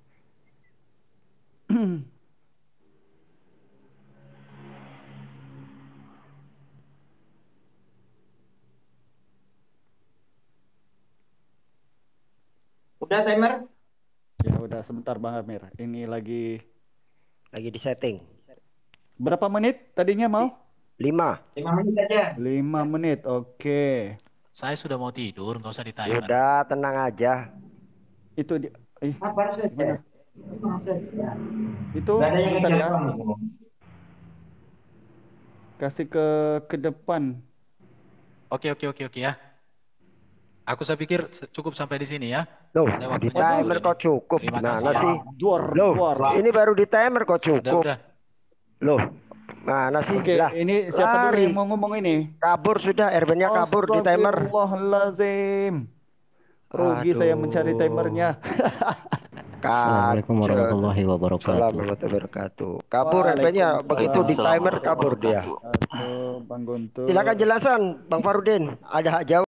Speaker 5: Udah timer?
Speaker 4: Ya udah sebentar Bang Amir. Ini lagi
Speaker 3: Lagi di setting.
Speaker 4: berapa menit tadinya mau?
Speaker 3: Lima.
Speaker 5: Lima menit aja.
Speaker 4: lima menit. Oke.
Speaker 2: Saya sudah mau tidur, enggak usah ditimer.
Speaker 3: Udah tenang aja.
Speaker 4: Itu di eh,
Speaker 5: Sabar saja.
Speaker 4: Gimana?
Speaker 5: Tenang saja.
Speaker 4: itu
Speaker 5: Nggak ada yang
Speaker 4: sebentar
Speaker 5: ngejar
Speaker 4: ya.
Speaker 5: kamu.
Speaker 4: Kasih ke ke depan.
Speaker 2: Oke, oke, oke, oke ya. Aku saya pikir se- cukup sampai di sini ya.
Speaker 3: Loh,
Speaker 2: Saya
Speaker 3: di
Speaker 2: waktunya
Speaker 3: timer
Speaker 2: tidur
Speaker 3: kok
Speaker 2: ini.
Speaker 3: cukup.
Speaker 2: Terima
Speaker 3: Gimana
Speaker 2: kasih.
Speaker 3: sih?
Speaker 4: Duar,
Speaker 3: Loh,
Speaker 4: duar.
Speaker 3: ini baru di timer kok
Speaker 2: Udah,
Speaker 3: cukup.
Speaker 2: udah.
Speaker 3: Loh, mana sih?
Speaker 4: Oke,
Speaker 3: Lah,
Speaker 4: ini siapa dulu
Speaker 3: lari.
Speaker 4: yang mau ngomong ini?
Speaker 3: kabur sudah, Erbennya kabur di timer.
Speaker 4: Astagfirullahaladzim. Rugi saya mencari
Speaker 3: Aduh.
Speaker 4: timernya.
Speaker 6: Assalamualaikum
Speaker 3: Kacau.
Speaker 6: warahmatullahi wabarakatuh.
Speaker 3: Assalamualaikum warahmatullahi wabarakatuh. Kabur Erbennya,
Speaker 4: Waalaikumsalam.
Speaker 3: begitu di timer kabur dia.
Speaker 1: Assalamualaikum warahmatullahi wabarakatuh.
Speaker 4: Aduh, Bang Guntur.
Speaker 3: Silakan jelasan, Bang Farudin. Ada hak jawab.